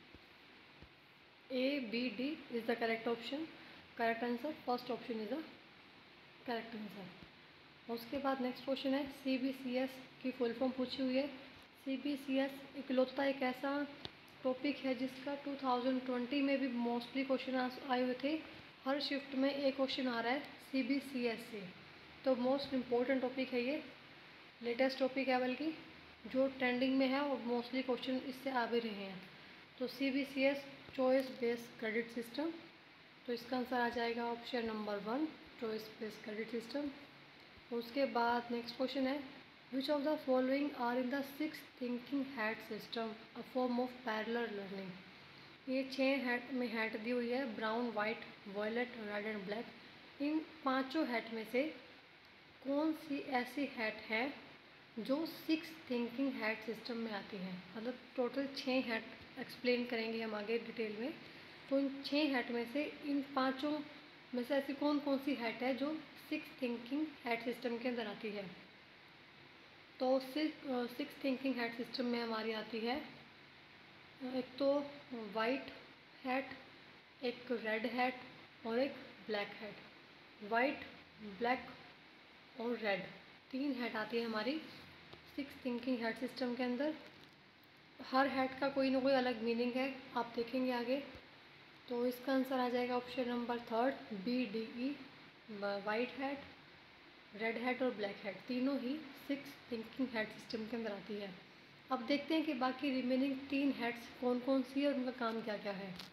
A B D is the correct option, correct answer, first option is the correct answer. उसके बाद नेक्स्ट क्वेश्चन है, CBCS की फुल फॉर्म पूछी हुई है। CBCS इकलौता एक ऐसा टॉपिक है जिसका 2020 में भी मोस्टली क्वेश्चन आए हुए थे। हर शिफ्ट में एक क्वेश्चन आ रहा है CBCS से, तो मोस्ट इम्पोर्टेंट टॉपिक है ये, लेटेस्ट टॉपिक है, बल्कि जो ट्रेंडिंग में है और मोस्टली क्वेश्चन इससे आ भी रहे हैं। तो CBCS choice based credit system, तो इसका आंसर आ जाएगा option number 1, choice based credit system. उसके बाद नेक्स्ट क्वेश्चन है, which of the following are in the 6 thinking hat system, a form of parallel learning. ये 6 हैट में हैट दी हुई है, brown, white, violet, red and black. इन पाँचों हैट में से कौन सी ऐसी हैट है जो 6 थिंकिंग हैट सिस्टम में आती है। मतलब टोटल 6 हैट एक्सप्लेन करेंगे हम आगे डिटेल में। तो इन 6 हैट में से इन पाँचों में से ऐसी कौन कौन सी हैट है जो 6 थिंकिंग हैट सिस्टम के अंदर आती है। तो 6 थिंकिंग हैट सिस्टम में हमारी आती है, एक तो वाइट हैट, एक रेड हैट और एक ब्लैक हैट। वाइट, ब्लैक और रेड, 3 हैट आती है हमारी 6 थिंकिंग हैट सिस्टम के अंदर। हर हैट का कोई ना कोई अलग मीनिंग है, आप देखेंगे आगे। तो इसका आंसर आ जाएगा option number 3, BDE, white hat, red hat और ब्लैक हैट, तीनों ही 6 थिंकिंग हैट सिस्टम के अंदर आती है। अब देखते हैं कि बाकी रिमेनिंग 3 हैट्स कौन कौन सी है और उनका काम क्या क्या है।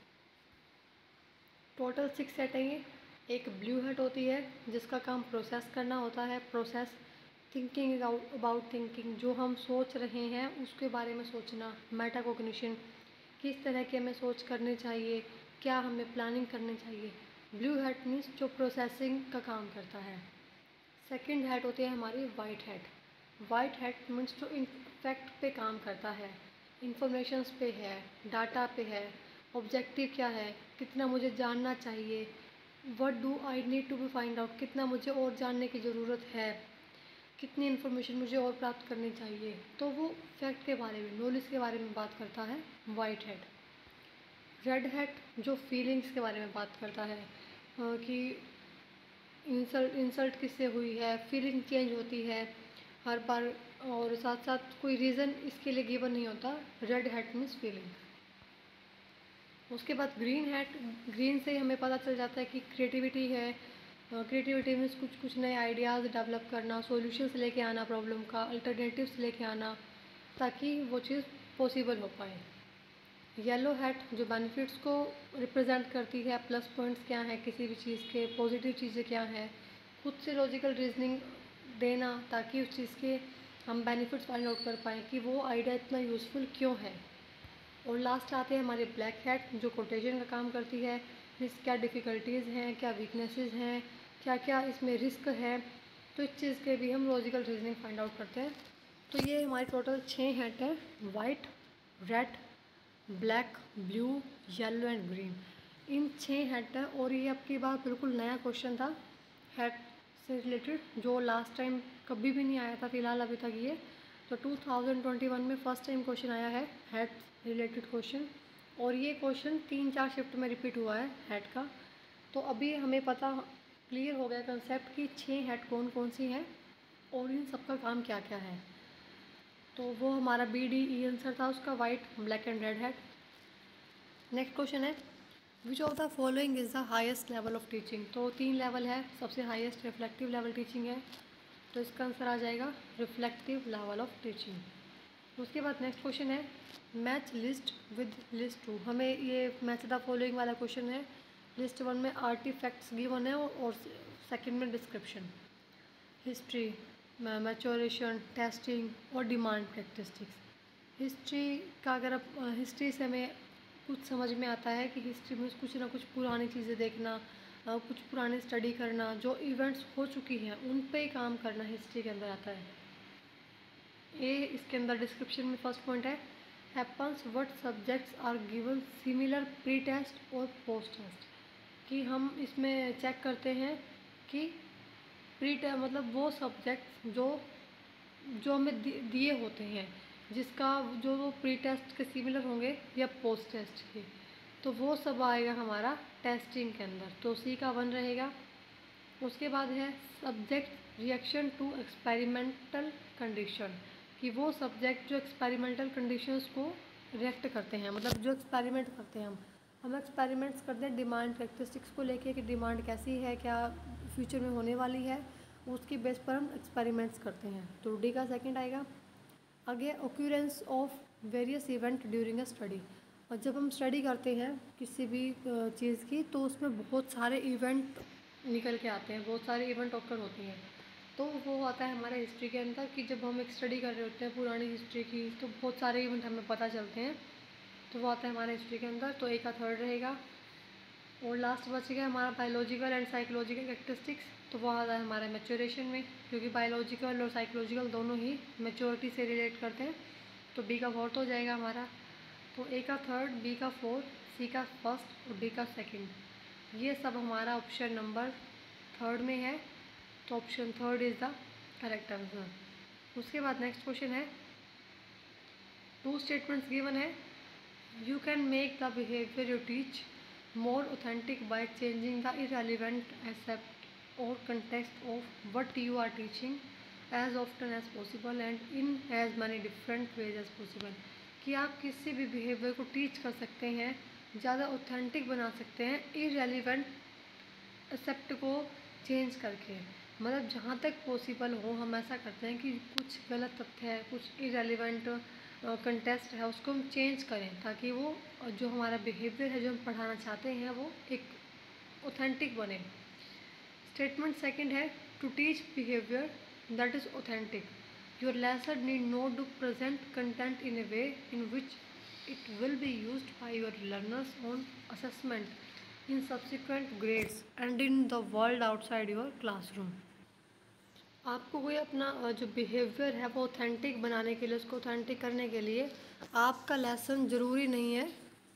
टोटल 6 हैट है ये। एक ब्लू हैट होती है जिसका काम प्रोसेस करना होता है, प्रोसेस, थिंकिंग अबाउट थिंकिंग, जो हम सोच रहे हैं उसके बारे में सोचना, मेटाकॉग्निशन, किस तरह की हमें सोच करनी चाहिए, क्या हमें प्लानिंग करनी चाहिए। ब्लू हैट मीन्स जो प्रोसेसिंग का काम करता है। सेकंड हैट होती है हमारी white hat. White hat means जो फैक्ट पे काम करता है, इंफॉर्मेशंस पे है, डाटा पे है, ऑब्जेक्टिव क्या है, कितना मुझे जानना चाहिए, what do I need to be find out, कितना मुझे और जानने की ज़रूरत है, कितनी इन्फॉर्मेशन मुझे और प्राप्त करनी चाहिए। तो वो फैक्ट के बारे में, नॉलेज के बारे में बात करता है वाइट हैट। रेड हैट जो फीलिंग्स के बारे में बात करता है, कि इंसल्ट किससे हुई है, फीलिंग चेंज होती है हर बार, और साथ साथ कोई रीज़न इसके लिए गिवन नहीं होता। Red hat means feeling. उसके बाद ग्रीन हैट, ग्रीन से हमें पता चल जाता है कि क्रिएटिविटी है। क्रिएटिविटी मीन्स कुछ नए आइडियाज़ डेवलप करना, सॉल्यूशंस लेके आना, प्रॉब्लम का अल्टरनेटिव्स लेके आना, ताकि वो चीज़ पॉसिबल हो पाए। येलो हैट जो बेनिफिट्स को रिप्रेजेंट करती है, प्लस पॉइंट्स क्या हैं किसी भी चीज़ के, पॉजिटिव चीज़ें क्या हैं, खुद से लॉजिकल रीजनिंग देना ताकि उस चीज़ के हम बेनिफिट्स फाइंड आउट कर पाएँ कि वो आइडिया इतना यूज़फुल क्यों है। और लास्ट आते हैं हमारे ब्लैक हैट जो कोटेशन का काम करती है। इस क्या डिफ़िकल्टीज़ हैं, क्या वीकनेसेस हैं, क्या क्या इसमें रिस्क है, तो इस चीज़ के भी हम लॉजिकल रीजनिंग फाइंड आउट करते हैं। तो ये हमारी टोटल 6 हैट है, white, red, black, blue, yellow and green. इन 6 हैट है और ये आपकी बात बिल्कुल नया क्वेश्चन था हैट से रिलेटेड, जो लास्ट टाइम कभी भी नहीं आया था फ़िलहाल अभी तक ये। तो 2021 में फ़र्स्ट टाइम क्वेश्चन आया है हैट रिलेटेड क्वेश्चन, और ये क्वेश्चन 3-4 शिफ्ट में रिपीट हुआ है हैट का। तो अभी हमें पता क्लियर हो गया कंसेप्ट कि 6 हैट कौन कौन सी हैं और इन सब का काम क्या क्या है। तो वो हमारा BDE आंसर था उसका, white, black and red hat. Next question है which of the following is the highest level of teaching. तो 3 लेवल है, सबसे हाईएस्ट रिफ्लेक्टिव लेवल टीचिंग है, तो इसका आंसर आ जाएगा रिफ्लेक्टिव लेवल ऑफ टीचिंग। उसके बाद नेक्स्ट क्वेश्चन है मैच लिस्ट विद लिस्ट 2। हमें ये मैच द फॉलोइंग वाला क्वेश्चन है। लिस्ट 1 में आर्टिफैक्ट्स गिवन है और सेकंड में डिस्क्रिप्शन, हिस्ट्री, मैच्योरेशन, टेस्टिंग और डिमांड कैरेक्टरिस्टिक्स। हिस्ट्री का अगर आप हिस्ट्री से हमें कुछ समझ में आता है कि हिस्ट्री में कुछ ना कुछ पुरानी चीज़ें देखना, कुछ पुरानी स्टडी करना, जो इवेंट्स हो चुकी हैं उन पे ही काम करना हिस्ट्री के अंदर आता है। ये इसके अंदर डिस्क्रिप्शन में फर्स्ट पॉइंट है happens what subjects are given similar pre test और पोस्ट टेस्ट। कि हम इसमें चेक करते हैं कि मतलब वो सब्जेक्ट्स जो हमें दिए होते हैं, जिसका जो वो प्री टेस्ट के सिमिलर होंगे या पोस्ट टेस्ट के, तो वो सब आएगा हमारा टेस्टिंग के अंदर, तो सी का 1 रहेगा। उसके बाद है subject reaction to experimental condition, कि वो सब्जेक्ट जो एक्सपेरिमेंटल कंडीशंस को रिएक्ट करते हैं, मतलब जो एक्सपेरिमेंट करते हैं हम एक्सपेरिमेंट्स करते हैं डिमांड कैरेक्टरिस्टिक्स को लेके कि डिमांड कैसी है, क्या फ्यूचर में होने वाली है, उसकी बेस पर हम एक्सपेरिमेंट्स करते हैं, तो डी का सेकंड आएगा। आगे occurrence of various event during a study, और जब हम स्टडी करते हैं किसी भी चीज़ की तो उसमें बहुत सारे इवेंट निकल के आते हैं, बहुत सारे इवेंट ऑकर होती हैं, तो वो आता है हमारे हिस्ट्री के अंदर कि जब हम एक स्टडी कर रहे होते हैं पुरानी हिस्ट्री की तो बहुत सारे इवेंट हमें पता चलते हैं, तो वो आता है हमारे हिस्ट्री के अंदर, तो ए का 3rd रहेगा। और लास्ट बच गया हमारा बायोलॉजिकल एंड साइकोलॉजिकल कैरेक्टरिस्टिक्स, तो वो आता है हमारे मैच्योरेशन में, क्योंकि बायोलॉजिकल और साइकोलॉजिकल दोनों ही मैच्योरिटी से रिलेट करते हैं, तो बी का 4th हो जाएगा हमारा। तो ए का 3rd, बी का 4th, सी का 1st और डी का 2nd, ये सब हमारा ऑप्शन नंबर 3rd में है, तो option 3rd is the correct answer. उसके बाद नेक्स्ट क्वेश्चन है 2 स्टेटमेंट्स गिवन है you can make the behaviour you teach more authentic by changing the irrelevant aspect or context of what you are teaching as often as possible and in as many different ways as possible। कि आप किसी भी behaviour को teach कर सकते हैं, ज़्यादा authentic बना सकते हैं इररेलेवेंट एस्पेक्ट को चेंज करके, मतलब जहाँ तक पॉसिबल हो हम ऐसा करते हैं कि कुछ गलत तथ्य है, कुछ इररेलेवेंट कंटेस्ट है, उसको हम चेंज करें ताकि वो जो हमारा बिहेवियर है जो हम पढ़ाना चाहते हैं वो एक ऑथेंटिक बने। स्टेटमेंट सेकंड है to teach behaviour that is authentic your lesson need not to present content in a way in which it will be used by your learners on assessment in subsequent grades and in the world outside your classroom. आपको कोई अपना जो behaviour है वो authentic बनाने के लिए, उसको ऑथेंटिक करने के लिए आपका लेसन ज़रूरी नहीं है,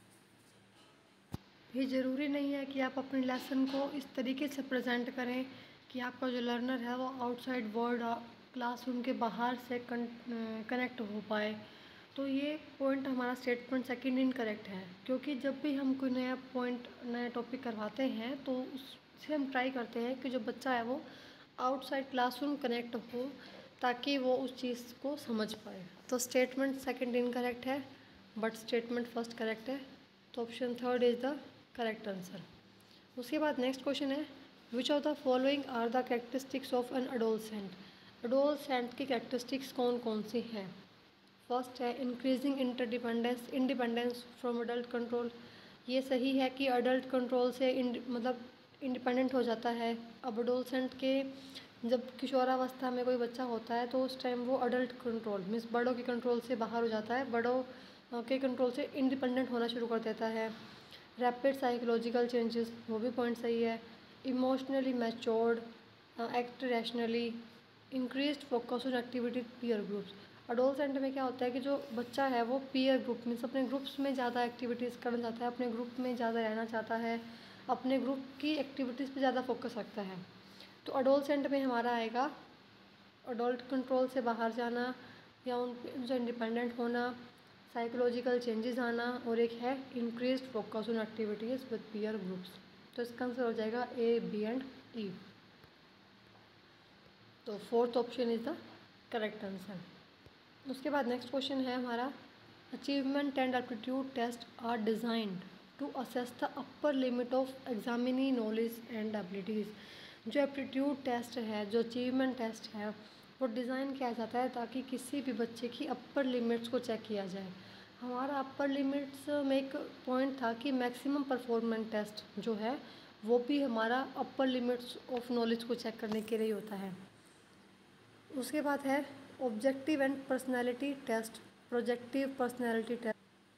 ये ज़रूरी नहीं है कि आप अपने लेसन को इस तरीके से प्रेजेंट करें कि आपका जो लर्नर है वो आउटसाइड वर्ल्ड क्लासरूम के बाहर से कनेक्ट हो पाए। तो ये पॉइंट हमारा स्टेटमेंट सेकंड इनकरेक्ट है, क्योंकि जब भी हम कोई नया टॉपिक करवाते हैं तो उससे हम ट्राई करते हैं कि जो बच्चा है वो आउटसाइड क्लासरूम कनेक्ट हो ताकि वो उस चीज़ को समझ पाए। तो स्टेटमेंट सेकंड इनकरेक्ट है बट स्टेटमेंट फर्स्ट करेक्ट है, तो option 3rd is the correct answer. उसके बाद नेक्स्ट क्वेश्चन है which of the following are the characteristics of an adolescent. Adolescent की कैरेक्टरिस्टिक्स कौन कौन सी हैं। फर्स्ट है increasing independence from adult control. ये सही है कि अडल्ट कंट्रोल से मतलब इंडिपेंडेंट हो जाता है। अब एडोलसेंट के जब किशोरावस्था में कोई बच्चा होता है तो उस टाइम वो अडल्ट कंट्रोल मीन्स बड़ों के कंट्रोल से बाहर हो जाता है, बड़ों के कंट्रोल से इंडिपेंडेंट होना शुरू कर देता है। रैपिड साइकोलॉजिकल चेंजेस, वो भी पॉइंट सही है। Emotionally matured, act rationally, increased focus on activity peer groups. Adolescent में क्या होता है कि जो बच्चा है वो पीयर ग्रुप मीन्स अपने ग्रुप्स में ज़्यादा एक्टिविटीज़ करना चाहता है, अपने ग्रुप में ज़्यादा रहना चाहता है, अपने ग्रुप की एक्टिविटीज़ पे ज़्यादा फोकस रखता है। तो एडोलसेंट में हमारा आएगा अडल्ट कंट्रोल से बाहर जाना या उनसे इंडिपेंडेंट होना, साइकोलॉजिकल चेंजेस आना, और एक है increased focus on activities with peer groups. तो इसका आंसर हो जाएगा ए, बी एंड ई। तो fourth option is the correct answer. उसके बाद नेक्स्ट क्वेश्चन है हमारा, achievement and aptitude test are designed to assess the upper limit of examinee knowledge and abilities. जो एप्टीट्यूड टेस्ट है, जो अचीवमेंट टेस्ट है, वो डिज़ाइन किया जाता है ताकि किसी भी बच्चे की अपर लिमिट्स को चेक किया जाए। हमारा अपर लिमिट्स में एक पॉइंट था कि मैक्सिमम परफॉर्मेंस टेस्ट जो है वो भी हमारा अपर लिमिट्स ऑफ नॉलेज को चेक करने के लिए होता है। उसके बाद है objective and personality test, projective personality test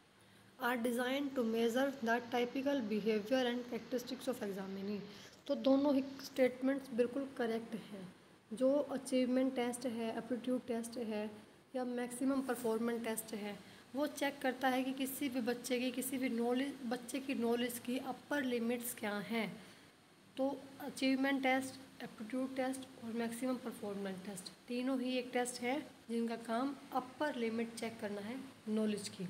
are design to measure the typical behaviour and characteristics of examinee. तो दोनों ही स्टेटमेंट्स बिल्कुल करेक्ट हैं। जो अचीवमेंट टेस्ट है, एप्टीट्यूड टेस्ट है या मैक्सिमम परफॉर्मेंस टेस्ट है, वो चेक करता है कि किसी भी बच्चे की बच्चे की नॉलेज की अपर लिमिट्स क्या हैं। तो अचीवमेंट टेस्ट, एप्टीट्यूड टेस्ट और मैक्सिमम परफॉर्मेंस टेस्ट तीनों ही एक टेस्ट है जिनका काम अपर लिमिट चेक करना है नॉलेज की।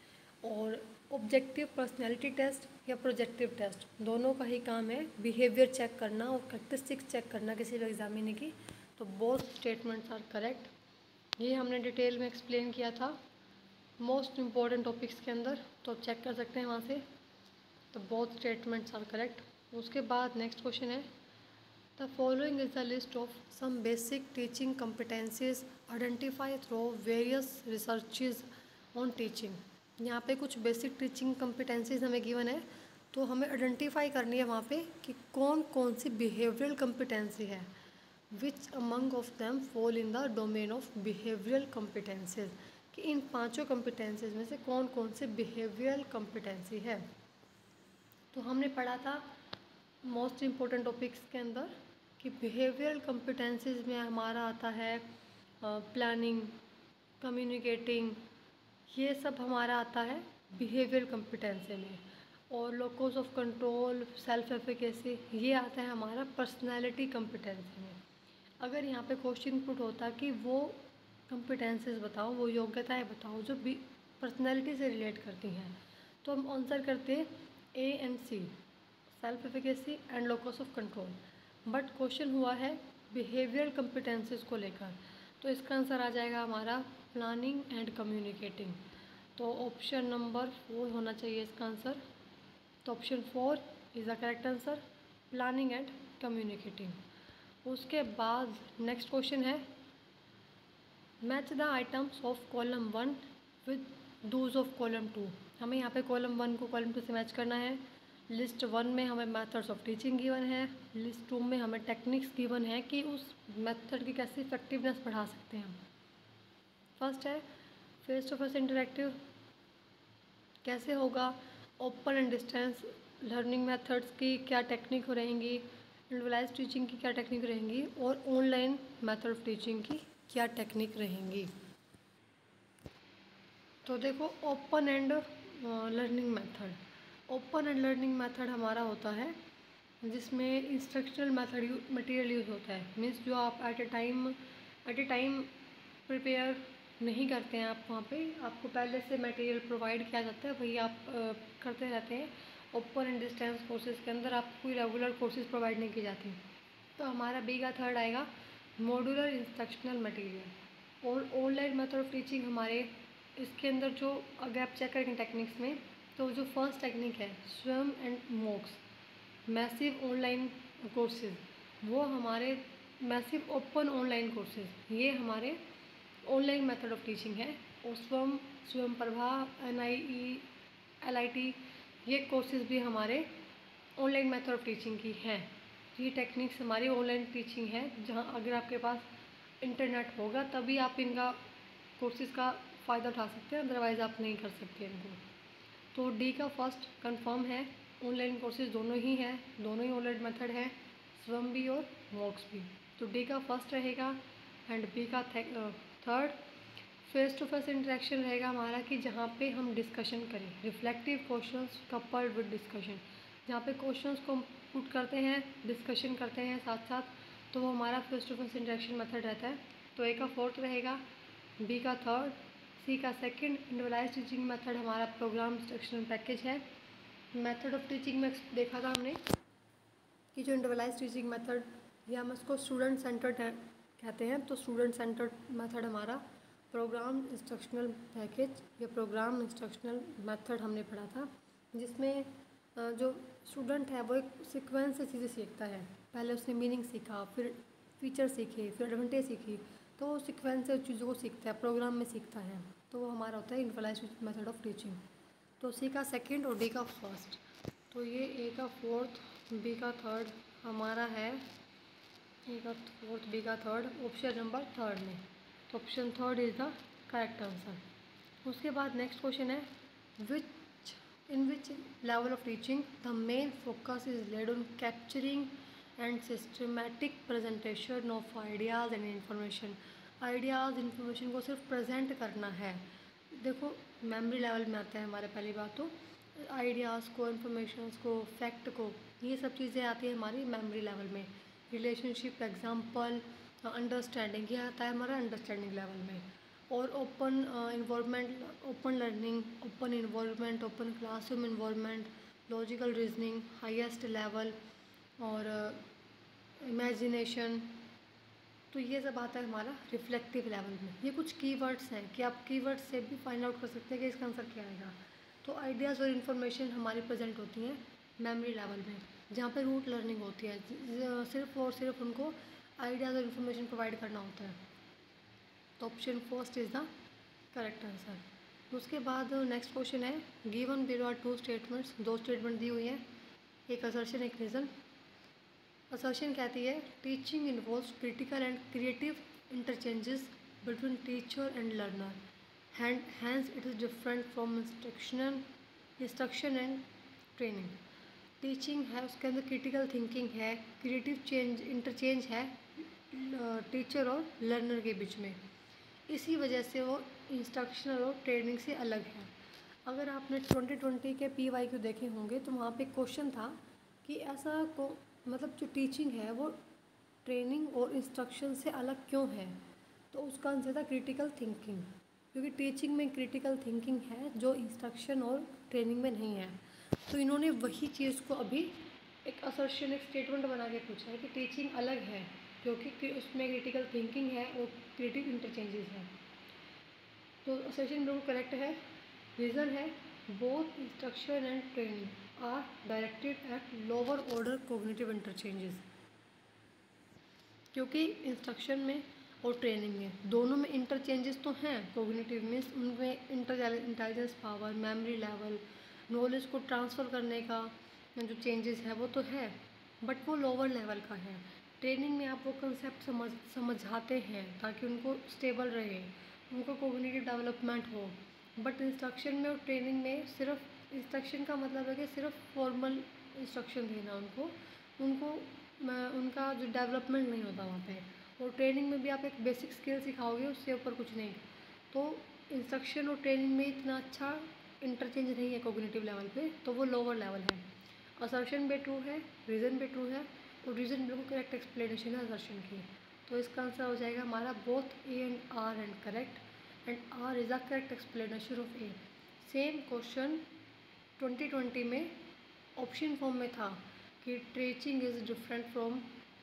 और ऑब्जेक्टिव पर्सनैलिटी टेस्ट या प्रोजेक्टिव टेस्ट दोनों का ही काम है बिहेवियर चेक करना और कैरेक्टरिस्टिक्स चेक करना किसी भी एग्जामिनी की। तो बोथ स्टेटमेंट्स आर करेक्ट। ये हमने डिटेल में एक्सप्लेन किया था मोस्ट इम्पॉर्टेंट टॉपिक्स के अंदर, तो आप चेक कर सकते हैं वहाँ से। तो बोथ स्टेटमेंट्स आर करेक्ट। उसके बाद नेक्स्ट क्वेश्चन है, the following is the list of some basic teaching competencies identify through various researches on teaching. यहाँ पे कुछ बेसिक टीचिंग कॉम्पिटेंसीज हमें गिवन है, तो हमें आइडेंटिफाई करनी है वहाँ पे कि कौन कौन सी बिहेवियरल कॉम्पिटेंसी है। Which among of them fall in the domain of behavioural competencies, कि इन पांचों कॉम्पिटेंसीज में से कौन कौन से बिहेवियरल कॉम्पिटेंसी है। तो हमने पढ़ा था मोस्ट इम्पोर्टेंट टॉपिक्स के अंदर कि बिहेवियरल कॉम्पिटेंसीज में हमारा आता है प्लानिंग, कम्युनिकेटिंग, ये सब हमारा आता है बिहेवियरल कॉम्पिटेंसी में। और locus of control, self efficacy, ये आता है हमारा पर्सनैलिटी कॉम्पिटेंसी में। अगर यहाँ पे क्वेश्चन पुट होता कि वो कॉम्पिटेंसीज बताओ, वो योग्यताएं बताओ जो भी पर्सनैलिटी से रिलेट करती हैं, तो हम आंसर करते A and C, self efficacy and locus of control. But question हुआ है बिहेवियरल कॉम्पिटेंसीज को लेकर, तो इसका आंसर आ जाएगा हमारा प्लानिंग एंड कम्युनिकेटिंग। तो ऑप्शन नंबर 4 होना चाहिए इसका आंसर। तो option 4 is the correct answer, planning and communicating. उसके बाद नेक्स्ट क्वेश्चन है, match the items of column 1 with those of column 2। हमें यहाँ पे कॉलम 1 को कॉलम 2 से मैच करना है। लिस्ट 1 में हमें मेथड्स ऑफ टीचिंग गिवन है, लिस्ट 2 में हमें टेक्निक्स गिवन है कि उस मेथड की कैसे इफेक्टिवनेस बढ़ा सकते हैं। फर्स्ट है फेस टू फेस इंटरेक्टिव, कैसे होगा, open and distance learning methods की क्या टेक्निक रहेंगी, इंडिविजुअलाइज्ड टीचिंग की क्या टेक्निक रहेंगी, और ऑनलाइन मेथड ऑफ टीचिंग की क्या टेक्निक रहेंगी। तो देखो open and learning method, open and learning method हमारा होता है जिसमें इंस्ट्रक्शनल मेथड मटेरियल यूज़ होता है। मीन्स जो आप एट ए टाइम प्रिपेयर नहीं करते हैं, आप वहाँ पे आपको पहले से मटेरियल प्रोवाइड किया जाता है, वही आप करते रहते हैं। ओपन एंड डिस्टेंस कोर्सेज़ के अंदर आपको कोई रेगुलर कोर्सेज़ प्रोवाइड नहीं की जाती। तो हमारा बी का थर्ड आएगा मॉड्यूलर इंस्ट्रक्शनल मटेरियल। और ऑनलाइन मेथड ऑफ टीचिंग हमारे इसके अंदर जो अगर आप चेक करेंगे टेक्निक्स में, तो जो फर्स्ट टेक्निक है Swayam and MOOCs massive online courses, वो हमारे मैसिव ओपन ऑनलाइन कोर्सेज ये हमारे ऑनलाइन मेथड ऑफ टीचिंग है। और स्वयं प्रभा, NIE, LIT ये कोर्सेज भी हमारे ऑनलाइन मेथड ऑफ टीचिंग की हैं। ये टेक्निक्स हमारी ऑनलाइन टीचिंग है, जहाँ अगर आपके पास इंटरनेट होगा तभी आप इनका कोर्सेज का फ़ायदा उठा सकते हैं, अदरवाइज़ आप नहीं कर सकते इनको। तो डी का फर्स्ट कंफर्म है, ऑनलाइन कोर्सेज दोनों ही हैं, दोनों ही ऑनलाइन मेथड है, स्वम भी और मॉक्स भी। तो डी का फर्स्ट रहेगा एंड बी का third. Face to face interaction रहेगा हमारा कि जहाँ पे हम डिस्कशन करें, reflective questions coupled with discussion, जहाँ पे क्वेश्चंस को पुट करते हैं, डिस्कशन करते हैं साथ साथ, तो वो हमारा face to face interaction method रहता है। तो ए का फोर्थ रहेगा, बी का थर्ड, सी का सेकंड। इंडिविजुअलाइज्ड टीचिंग मेथड हमारा प्रोग्राम इंस्ट्रक्शनल पैकेज है। मेथड ऑफ टीचिंग में देखा था हमने कि जो इंडिविजुअलाइज्ड टीचिंग मेथड, या हम उसको स्टूडेंट सेंटर्ड कहते हैं, तो स्टूडेंट सेंटर्ड मेथड हमारा प्रोग्राम इंस्ट्रक्शनल पैकेज या प्रोग्राम इंस्ट्रक्शनल मेथड हमने पढ़ा था, जिसमें जो स्टूडेंट है वो एक सीक्वेंस से चीज़ें सीखता है। पहले उसने मीनिंग सीखा, फिर फीचर सीखे, फिर एडवांटेज सीखी, तो वो सीक्वेंस से चीज़ों को सीखता है, प्रोग्राम में सीखता है। तो वो हमारा होता है इंडिविजुअलाइज्ड मेथड ऑफ टीचिंग। तो सी का सेकंड और डी का फर्स्ट। तो ये ए का फोर्थ, बी का थर्ड हमारा है, ए का फोर्थ, बी का थर्ड, ऑप्शन नंबर थर्ड में। तो option third is the correct answer. उसके बाद नेक्स्ट क्वेश्चन है, in which level of teaching the main focus is laid on capturing and systematic presentation of ideas and information। Ideas information को सिर्फ present करना है। देखो मेमोरी लेवल में आता है हमारे, पहली बात तो आइडियाज़ को, इन्फॉर्मेशंस को, फैक्ट को, ये सब चीज़ें आती है हमारी मेमोरी लेवल में। रिलेशनशिप, एग्जांपल, अंडरस्टैंडिंग, ये आता है हमारा अंडरस्टैंडिंग लेवल में। और open involvement, open learning, open involvement, open classroom involvement, logical reasoning, highest level, और इमेजिनेशन, तो ये सब आता है हमारा रिफ्लेक्टिव लेवल में। ये कुछ कीवर्ड्स हैं कि आप कीवर्ड्स से भी फाइंड आउट कर सकते हैं कि इसका आंसर क्या आएगा। तो आइडियाज़ और इन्फॉर्मेशन हमारी प्रेजेंट होती हैं मेमोरी लेवल में, जहाँ पे रूट लर्निंग होती है, सिर्फ और सिर्फ उनको आइडियाज़ और इन्फॉर्मेशन प्रोवाइड करना होता है। तो option first is the correct answer. उसके बाद नेक्स्ट क्वेश्चन है, given below are two statements, दो स्टेटमेंट दी हुई है, एक असर्शन एक रीज़न। असर्शन कहती है teaching involves critical and creative interchanges between teacher and learner, hence it is different from instruction and training. Teaching है, उसके अंदर क्रिटिकल थिंकिंग है, क्रिएटिव चेंज इंटरचेंज है टीचर और लर्नर के बीच में, इसी वजह से वो इंस्ट्रक्शनल और ट्रेनिंग से अलग है। अगर आपने 2020 के PYQ देखे होंगे तो वहाँ पे क्वेश्चन था कि ऐसा को मतलब जो टीचिंग है वो ट्रेनिंग और इंस्ट्रक्शन से अलग क्यों है, तो उसका आंसर था क्रिटिकल थिंकिंग, क्योंकि टीचिंग में क्रिटिकल थिंकिंग है जो इंस्ट्रक्शन और ट्रेनिंग में नहीं है। तो इन्होंने वही चीज़ को अभी एक असर्शन, एक स्टेटमेंट बना के पूछा है कि टीचिंग अलग है क्योंकि उसमें क्रिटिकल थिंकिंग है और क्रिएटिव इंटरचेंजेस है। तो असर्शन बिल्कुल करेक्ट है। रीज़न है both instruction and training are directed at lower order cognitive interchanges, क्योंकि इंस्ट्रक्शन में और ट्रेनिंग में दोनों में इंटरचेंजेस तो हैं। कोग्निटिव मीन्स उनमें intelligence power, memory level, knowledge को ट्रांसफ़र करने का जो चेंजेस है वो तो है, बट वो लोअर लेवल का है। ट्रेनिंग में आप वो कंसेप्ट समझाते हैं ताकि उनको स्टेबल रहे, उनको कोग्निटिव डेवलपमेंट हो। बट इंस्ट्रक्शन में और ट्रेनिंग में सिर्फ इंस्ट्रक्शन का मतलब है कि सिर्फ फॉर्मल इंस्ट्रक्शन देना उनको उनका जो डेवलपमेंट नहीं होता वहाँ पे। और ट्रेनिंग में भी आप एक बेसिक स्किल सिखाओगे, उससे ऊपर कुछ नहीं। तो इंस्ट्रक्शन और ट्रेनिंग में इतना अच्छा इंटरचेंज नहीं है कोग्निटिव लेवल पे, तो वो लोअर लेवल है। असर्शन भी ट्रू है, रीज़न भी ट्रू है, और रीज़न बिल्कुल करेक्ट एक्सप्लेनेशन है असर्शन की। तो इसका आंसर हो जाएगा हमारा both A and R and correct, and R is the correct explanation of A. Same question 2020 में ऑप्शन फॉर्म में था कि teaching is different from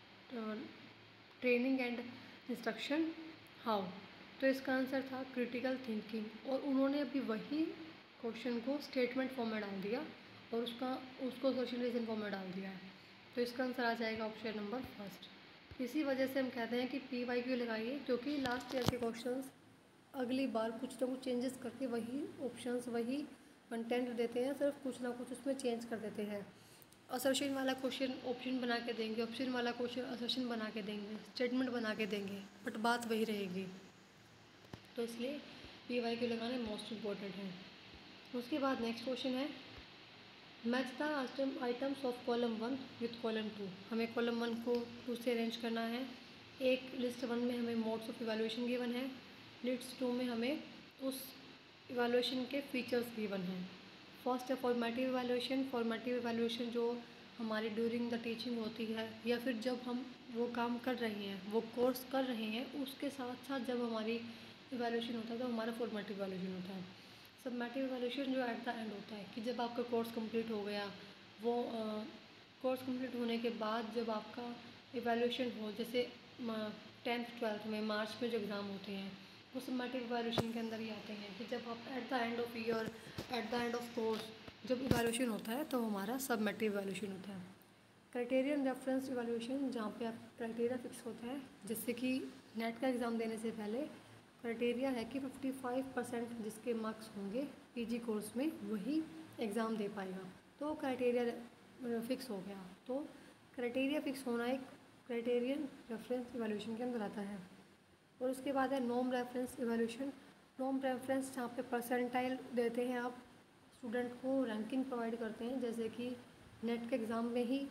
training and instruction, how. तो इसका आंसर था क्रिटिकल थिंकिंग, और उन्होंने अभी वही क्वेश्चन को स्टेटमेंट फॉर्म में डाल दिया और उसको क्वेश्चन रीजन फॉर्म में डाल दिया है। तो इसका आंसर आ जाएगा ऑप्शन नंबर फर्स्ट। इसी वजह से हम कहते हैं कि PYQ लगाइए, क्योंकि लास्ट ईयर के क्वेश्चंस अगली बार कुछ ना कुछ चेंजेस करके वही ऑप्शंस, वही कंटेंट देते हैं, सिर्फ कुछ ना कुछ उसमें चेंज कर देते हैं। असर्शन वाला क्वेश्चन ऑप्शन बना के देंगे, ऑप्शन वाला क्वेश्चन असर्शन बना के देंगे, स्टेटमेंट बना के देंगे, बट बात वही रहेगी। तो इसलिए PYQ लगाना मोस्ट इम्पोर्टेंट है। उसके बाद नेक्स्ट क्वेश्चन है match the items of column 1 with column 2। हमें कॉलम 1 को 2 से अरेंज करना है। एक लिस्ट 1 में हमें मोड्स ऑफ इवैल्यूएशन गिवन है, लिस्ट 2 में हमें उस इवैल्यूएशन के फीचर्स गिवन हैं। फर्स्ट है फॉर्मेटिव इवैल्यूएशन। फॉर्मेटिव इवैल्यूएशन जो हमारी ड्यूरिंग द टीचिंग होती है या फिर जब हम वो काम कर रहे हैं, वो कोर्स कर रहे हैं, उसके साथ साथ जब हमारी इवैल्यूएशन होता है तो हमारा फॉर्मेटिव इवैल्यूएशन होता है। सबमेटिव इवैल्यूएशन जो एट द एंड होता है कि जब आपका कोर्स कंप्लीट हो गया, वो कोर्स कंप्लीट होने के बाद जब आपका इवैल्यूएशन हो, जैसे 10th 12th में मार्च में जो एग्ज़ाम होते हैं वो सबमेटिव इवैल्यूएशन के अंदर ही आते हैं कि जब आप at the end of year, at the end of course जब इवैल्यूएशन होता है तो हमारा सबमेटिव इवैल्यूएशन होता है। क्राइटेरियन रेफरेंस इवैल्यूएशन जहाँ पे आप क्राइटेरिया फिक्स होता है, जैसे कि नेट का एग्ज़ाम देने से पहले क्राइटेरिया है कि 55% जिसके मार्क्स होंगे पीजी कोर्स में वही एग्ज़ाम दे पाएगा, तो क्राइटेरिया फिक्स हो गया। तो क्राइटेरिया फिक्स होना एक क्राइटेरियन रेफरेंस इवैल्यूएशन के अंदर आता है। और उसके बाद है norm reference evaluation. Norm reference जहाँ पे परसेंटाइल देते हैं, आप स्टूडेंट को रैंकिंग प्रोवाइड करते हैं, जैसे कि नेट के एग्ज़ाम में ही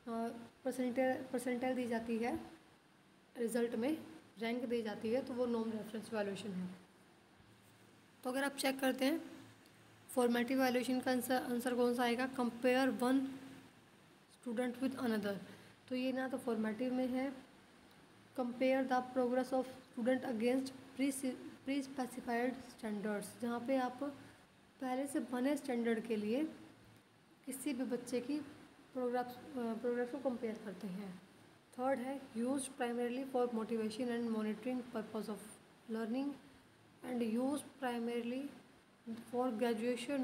परसेंटाइल दी जाती है, रिज़ल्ट में रैंक दी जाती है, तो वो नॉर्म रेफरेंस इवैल्यूएशन है। तो अगर आप चेक करते हैं फॉर्मेटिव इवैल्यूएशन का आंसर कौन सा आएगा, compare one student with another. तो ये ना तो फॉर्मेटिव में है, compare the progress of student against pre specified standards, जहाँ पे आप पहले से बने स्टैंडर्ड के लिए किसी भी बच्चे की प्रोग्रेस को कंपेयर करते हैं। थर्ड है use primarily for motivation and monitoring purpose of learning and use primarily for gradation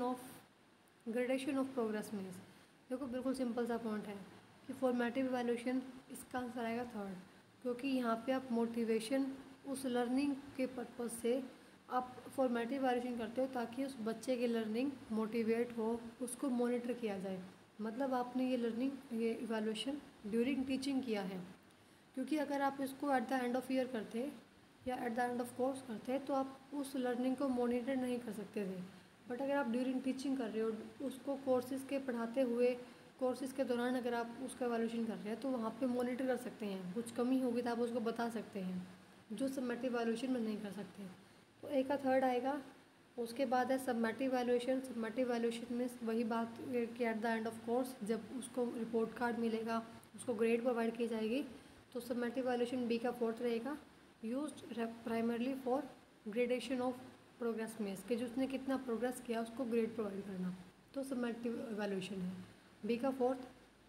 of progress means. देखो बिल्कुल सिंपल सा पॉइंट है कि फॉर्मेटिव इवैल्यूएशन इसका आंसर आएगा थर्ड, क्योंकि यहाँ पे आप मोटिवेशन उस लर्निंग के पर्पज़ से आप फॉर्मेटिव इवैल्यूएशन करते हो ताकि उस बच्चे की लर्निंग मोटिवेट हो, उसको मॉनिटर किया जाए। मतलब आपने ये लर्निंग, ये इवैल्यूएशन ड्यूरिंग टीचिंग किया है, क्योंकि अगर आप इसको at the end of year करते या at the end of course करते तो आप उस लर्निंग को मॉनिटर नहीं कर सकते थे। बट अगर आप ड्यूरिंग टीचिंग कर रहे हो, उसको कोर्सेज़ के पढ़ाते हुए कोर्सेज़ के दौरान अगर आप उसका इवैल्यूएशन कर रहे हैं तो वहाँ पे मॉनिटर कर सकते हैं, कुछ कमी होगी तो आप उसको बता सकते हैं, जो सबमेटिव इवैल्यूएशन में नहीं कर सकते। तो एक का थर्ड आएगा। उसके बाद है सबमेटिव इवैल्यूएशन। सबमेटिव इवैल्यूएशन में वही बात कि at the end of course जब उसको रिपोर्ट कार्ड मिलेगा, उसको ग्रेड प्रोवाइड की जाएगी, तो सबमेटिव इवैल्यूएशन बी का फोर्थ रहेगा। Used primarily for gradation of progress means कि जो उसने कितना प्रोग्रेस किया उसको ग्रेड प्रोवाइड करना, तो सबमेटिव इवैल्यूएशन है। बी का फोर्थ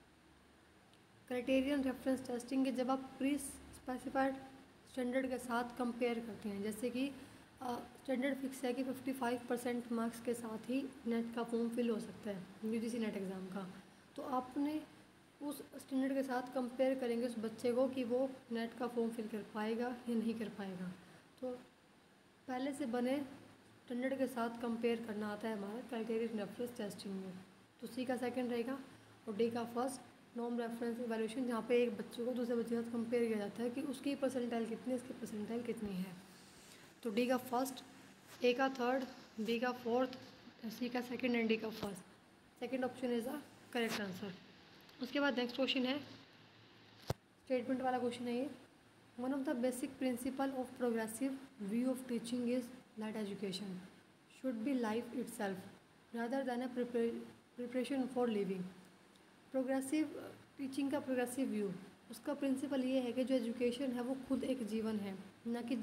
क्राइटेरियन रेफरेंस टेस्टिंग के जब आप प्री स्पेसिफाइड स्टैंडर्ड के साथ कंपेयर करते हैं, जैसे कि स्टैंडर्ड फिक्स है कि 55% मार्क्स के साथ ही नेट का फॉर्म फिल हो सकता है, यूजीसी नेट एग्ज़ाम का, तो आपने उस स्टैंडर्ड के साथ कंपेयर करेंगे उस बच्चे को कि वो नेट का फॉर्म फिल कर पाएगा या नहीं कर पाएगा। तो पहले से बने स्टैंडर्ड के साथ कंपेयर करना आता है हमारा क्राइटेरियन रेफरेंस टेस्टिंग में। तो सी का सेकंड रहेगा और डी का फर्स्ट नॉर्म रेफरेंस इवैल्यूएशन, जहाँ पे एक बच्चे को दूसरे बच्चे के साथ कंपेयर किया जाता है कि उसकी परसेंटाइल कितनी, इसकी परसेंटाइल कितनी है। तो डी का फर्स्ट, ए का थर्ड, बी का फोर्थ, सी का सेकंड एंड डी का first. Second option is the correct answer. उसके बाद नेक्स्ट क्वेश्चन है, स्टेटमेंट वाला क्वेश्चन है ये। One of the basic principle of progressive view of teaching is that education should be life itself rather than a preparation for living. Progressive teaching का progressive view, उसका principle ये है कि जो एजुकेशन है वो खुद एक जीवन है, ना कि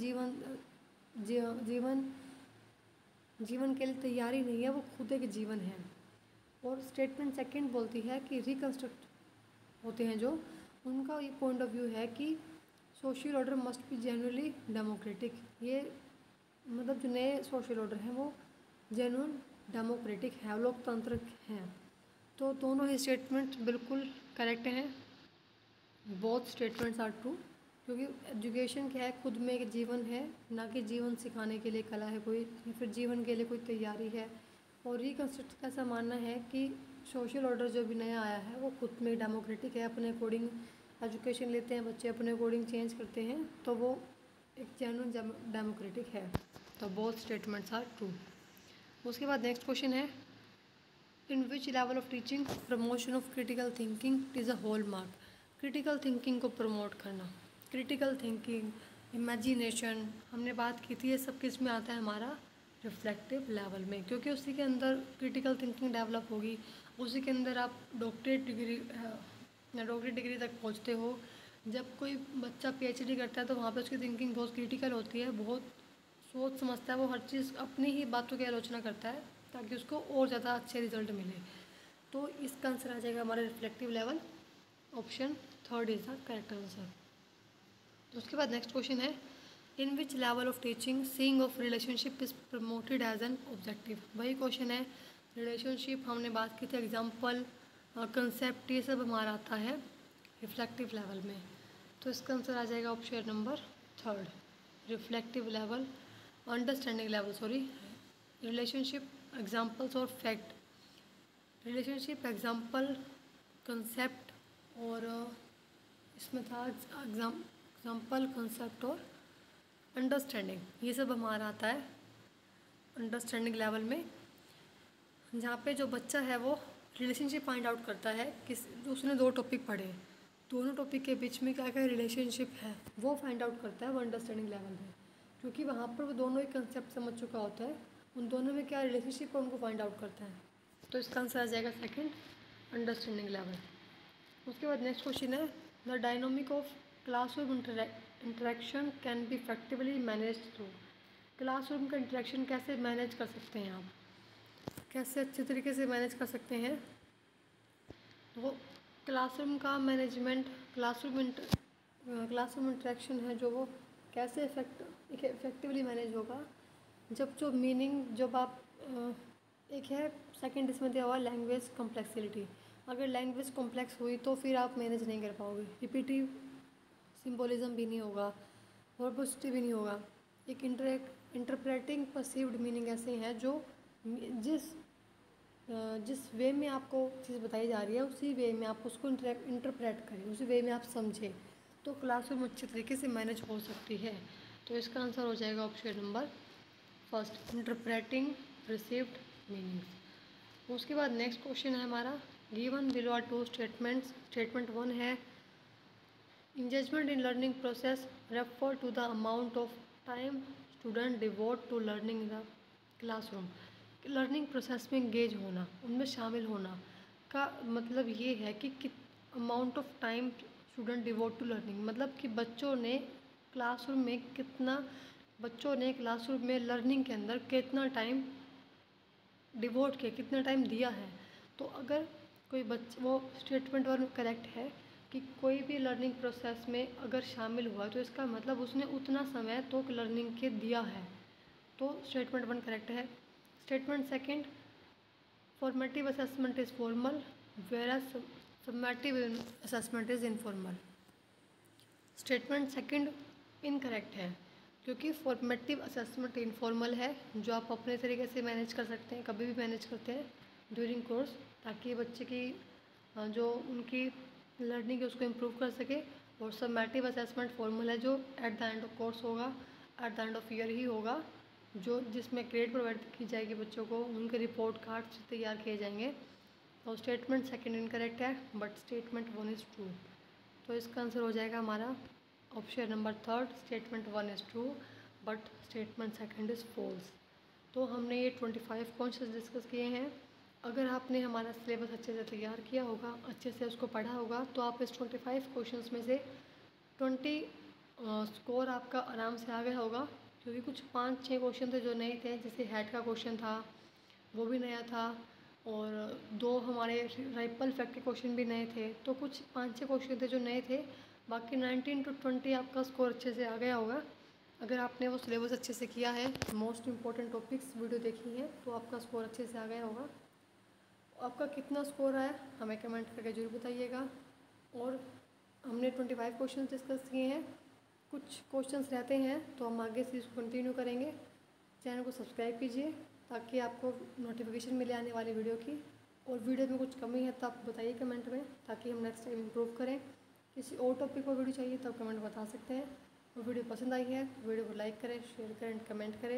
जीवन के लिए तैयारी नहीं है, वो खुद एक जीवन है। और स्टेटमेंट सेकंड बोलती है कि रिकन्स्ट्रक्ट होते हैं जो, उनका ये पॉइंट ऑफ व्यू है कि social order must be genuinely democratic. ये मतलब जो नए सोशल ऑर्डर हैं वो जेन्युइन डेमोक्रेटिक है, लोकतंत्र हैं। तो दोनों ही स्टेटमेंट बिल्कुल करेक्ट हैं, बोथ स्टेटमेंट्स आर ट्रू, क्योंकि एजुकेशन क्या है, खुद में एक जीवन है, ना कि जीवन सिखाने के लिए कला है कोई, या फिर जीवन के लिए कोई तैयारी है। और रिकन्स्ट्रक्ट का ऐसा मानना है कि सोशल ऑर्डर जो भी नया आया है वो खुद में डेमोक्रेटिक है, अपने अकॉर्डिंग एजुकेशन लेते हैं बच्चे, अपने अकॉर्डिंग चेंज करते हैं, तो वो एक जेन्युइन डेमोक्रेटिक है। तो बोथ स्टेटमेंट्स आर ट्रू। उसके बाद नेक्स्ट क्वेश्चन है, in which level of teaching promotion of critical thinking is a hallmark. Critical thinking को प्रमोट करना, क्रिटिकल थिंकिंग, इमेजिनेशन, हमने बात की थी, ये सब किस में आता है हमारा रिफ्लेक्टिव लेवल में, क्योंकि उसी के अंदर क्रिटिकल थिंकिंग डेवलप होगी, उसी के अंदर आप डॉक्टरेट डिग्री तक पहुंचते हो। जब कोई बच्चा पीएचडी करता है तो वहाँ पे उसकी थिंकिंग बहुत क्रिटिकल होती है, बहुत सोच समझता है, वो हर चीज़ अपनी ही बातों की आलोचना करता है ताकि उसको और ज़्यादा अच्छे रिजल्ट मिले। तो इसका आंसर आ जाएगा हमारा reflective level, option third is the correct answer. उसके बाद नेक्स्ट क्वेश्चन है, in which level of teaching seeing of relationship is promoted as an objective. वही क्वेश्चन है, रिलेशनशिप हमने बात की थी, एग्जाम्पल, कंसेप्ट, ये सब हमारा आता है रिफ्लेक्टिव लेवल में। तो इसका आंसर आ जाएगा option number third, reflective level, understanding level, sorry, relationship, examples और फैक्ट, रिलेशनशिप, एग्जाम्पल, कंसेप्ट और इसमें था एग्जाम्पल, कंसेप्ट और अंडरस्टैंडिंग, ये सब हमारा आता है अंडरस्टैंडिंग लेवल में, जहाँ पे जो बच्चा है वो रिलेशनशिप फाइंड आउट करता है, किस उसने दो टॉपिक पढ़े, दोनों टॉपिक के बीच में क्या क्या रिलेशनशिप है वो फाइंड आउट करता है वो अंडरस्टैंडिंग लेवल में, क्योंकि वहाँ पर वो दोनों ही कंसेप्ट समझ चुका होता है, उन दोनों में क्या रिलेशनशिप है उनको फाइंड आउट करता है। तो इसका आंसर आ जाएगा सेकेंड, अंडरस्टैंडिंग लेवल। उसके बाद नेक्स्ट क्वेश्चन है, the dynamic of classroom interaction can be effectively manage through. Classroom का इंटरेक्शन कैसे मैनेज कर सकते हैं आप, कैसे अच्छे तरीके से मैनेज कर सकते हैं, वो क्लासरूम का मैनेजमेंट, क्लासरूम इंटरेक्शन है जो वो कैसे इफेक्टिवली मैनेज होगा, जब जो मीनिंग, जब आप एक है सेकंड इसमें दिया हुआ लैंग्वेज कॉम्प्लेक्सिटी, अगर लैंग्वेज कॉम्प्लेक्स हुई तो फिर आप मैनेज नहीं कर पाओगे, रिपीटिव सिंबोलिज्म भी नहीं होगा, वर्बोसिटी भी नहीं होगा, एक इंटरप्रेटिंग परसीव्ड मीनिंग ऐसे हैं जो जिस वे में आपको चीज़ बताई जा रही है उसी वे में आप उसको इंटरप्रेट करें, उसी वे में आप समझें, तो क्लासरूम अच्छे तरीके से मैनेज हो सकती है। तो इसका आंसर हो जाएगा option number first, interpreting received meanings. उसके बाद नेक्स्ट क्वेश्चन है हमारा, given below are two statements, statement 1 है, engagement in learning process refer to the amount of time student devote to learning in the classroom। Learning process में engage होना, उनमें शामिल होना का मतलब ये है कि amount of time student devote to learning, मतलब कि बच्चों ने क्लासरूम में लर्निंग के अंदर कितना टाइम डिवोट किया, कितना टाइम दिया है। तो अगर कोई वो स्टेटमेंट वन करेक्ट है कि कोई भी लर्निंग प्रोसेस में अगर शामिल हुआ तो इसका मतलब उसने उतना समय तो लर्निंग के दिया है, तो स्टेटमेंट 1 करेक्ट है। Statement second, formative assessment is formal whereas summative assessment is informal. Statement second incorrect है, क्योंकि फॉर्मेटिव असेसमेंट इनफॉर्मल है, जो आप अपने तरीके से मैनेज कर सकते हैं, कभी भी मैनेज करते हैं ड्यूरिंग कोर्स, ताकि बच्चे की जो उनकी लर्निंग है उसको इम्प्रूव कर सके। और समेटिव असेसमेंट फॉर्मल है, जो at the end of course होगा, at the end of year ही होगा, जो जिसमें ग्रेड प्रोवाइड की जाएगी बच्चों को, उनके रिपोर्ट कार्ड्स तैयार किए जाएंगे। तो स्टेटमेंट सेकंड इनकरेक्ट है, बट स्टेटमेंट 1 इज़ ट्रू। तो इसका आंसर हो जाएगा हमारा option number third, statement 1 is true but statement second is false. तो हमने ये 25 क्वेश्चंस डिस्कस किए हैं। अगर आपने हमारा सिलेबस अच्छे से तैयार किया होगा, अच्छे से उसको पढ़ा होगा, तो आप इस 25 क्वेश्चंस में से 20 स्कोर आपका आराम से आ गया होगा, क्योंकि कुछ 5-6 क्वेश्चन थे जो नए थे, जैसे हेड का क्वेश्चन था वो भी नया था, और 2 हमारे राइपल फैक्ट के क्वेश्चन भी नए थे, तो कुछ 5-6 क्वेश्चन थे जो नए थे। बाकी 19 to 20 आपका स्कोर अच्छे से आ गया होगा, अगर आपने वो सिलेबस अच्छे से किया है, मोस्ट इम्पॉर्टेंट टॉपिक्स वीडियो देखी है, तो आपका स्कोर अच्छे से आ गया होगा। आपका कितना स्कोर आया हमें कमेंट करके जरूर बताइएगा। और हमने 25 क्वेश्चन डिस्कस किए हैं, कुछ क्वेश्चंस रहते हैं तो हम आगे से इसको कंटिन्यू करेंगे। चैनल को सब्सक्राइब कीजिए ताकि आपको नोटिफिकेशन मिले आने वाली वीडियो की, और वीडियो में कुछ कमी है तो आप बताइए कमेंट में, ताकि हम नेक्स्ट टाइम इम्प्रूव करें। किसी और टॉपिक पर वीडियो चाहिए तो आप कमेंट बता सकते हैं। और वीडियो पसंद आई है तो वीडियो को लाइक करें, शेयर करें एंड कमेंट करें।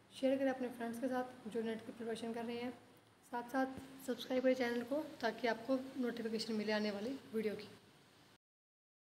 शेयर करें अपने फ्रेंड्स के साथ जो नेट की प्रिपरेशन कर रहे हैं। साथ साथ सब्सक्राइब करें चैनल को ताकि आपको नोटिफिकेशन मिले आने वाली वीडियो की।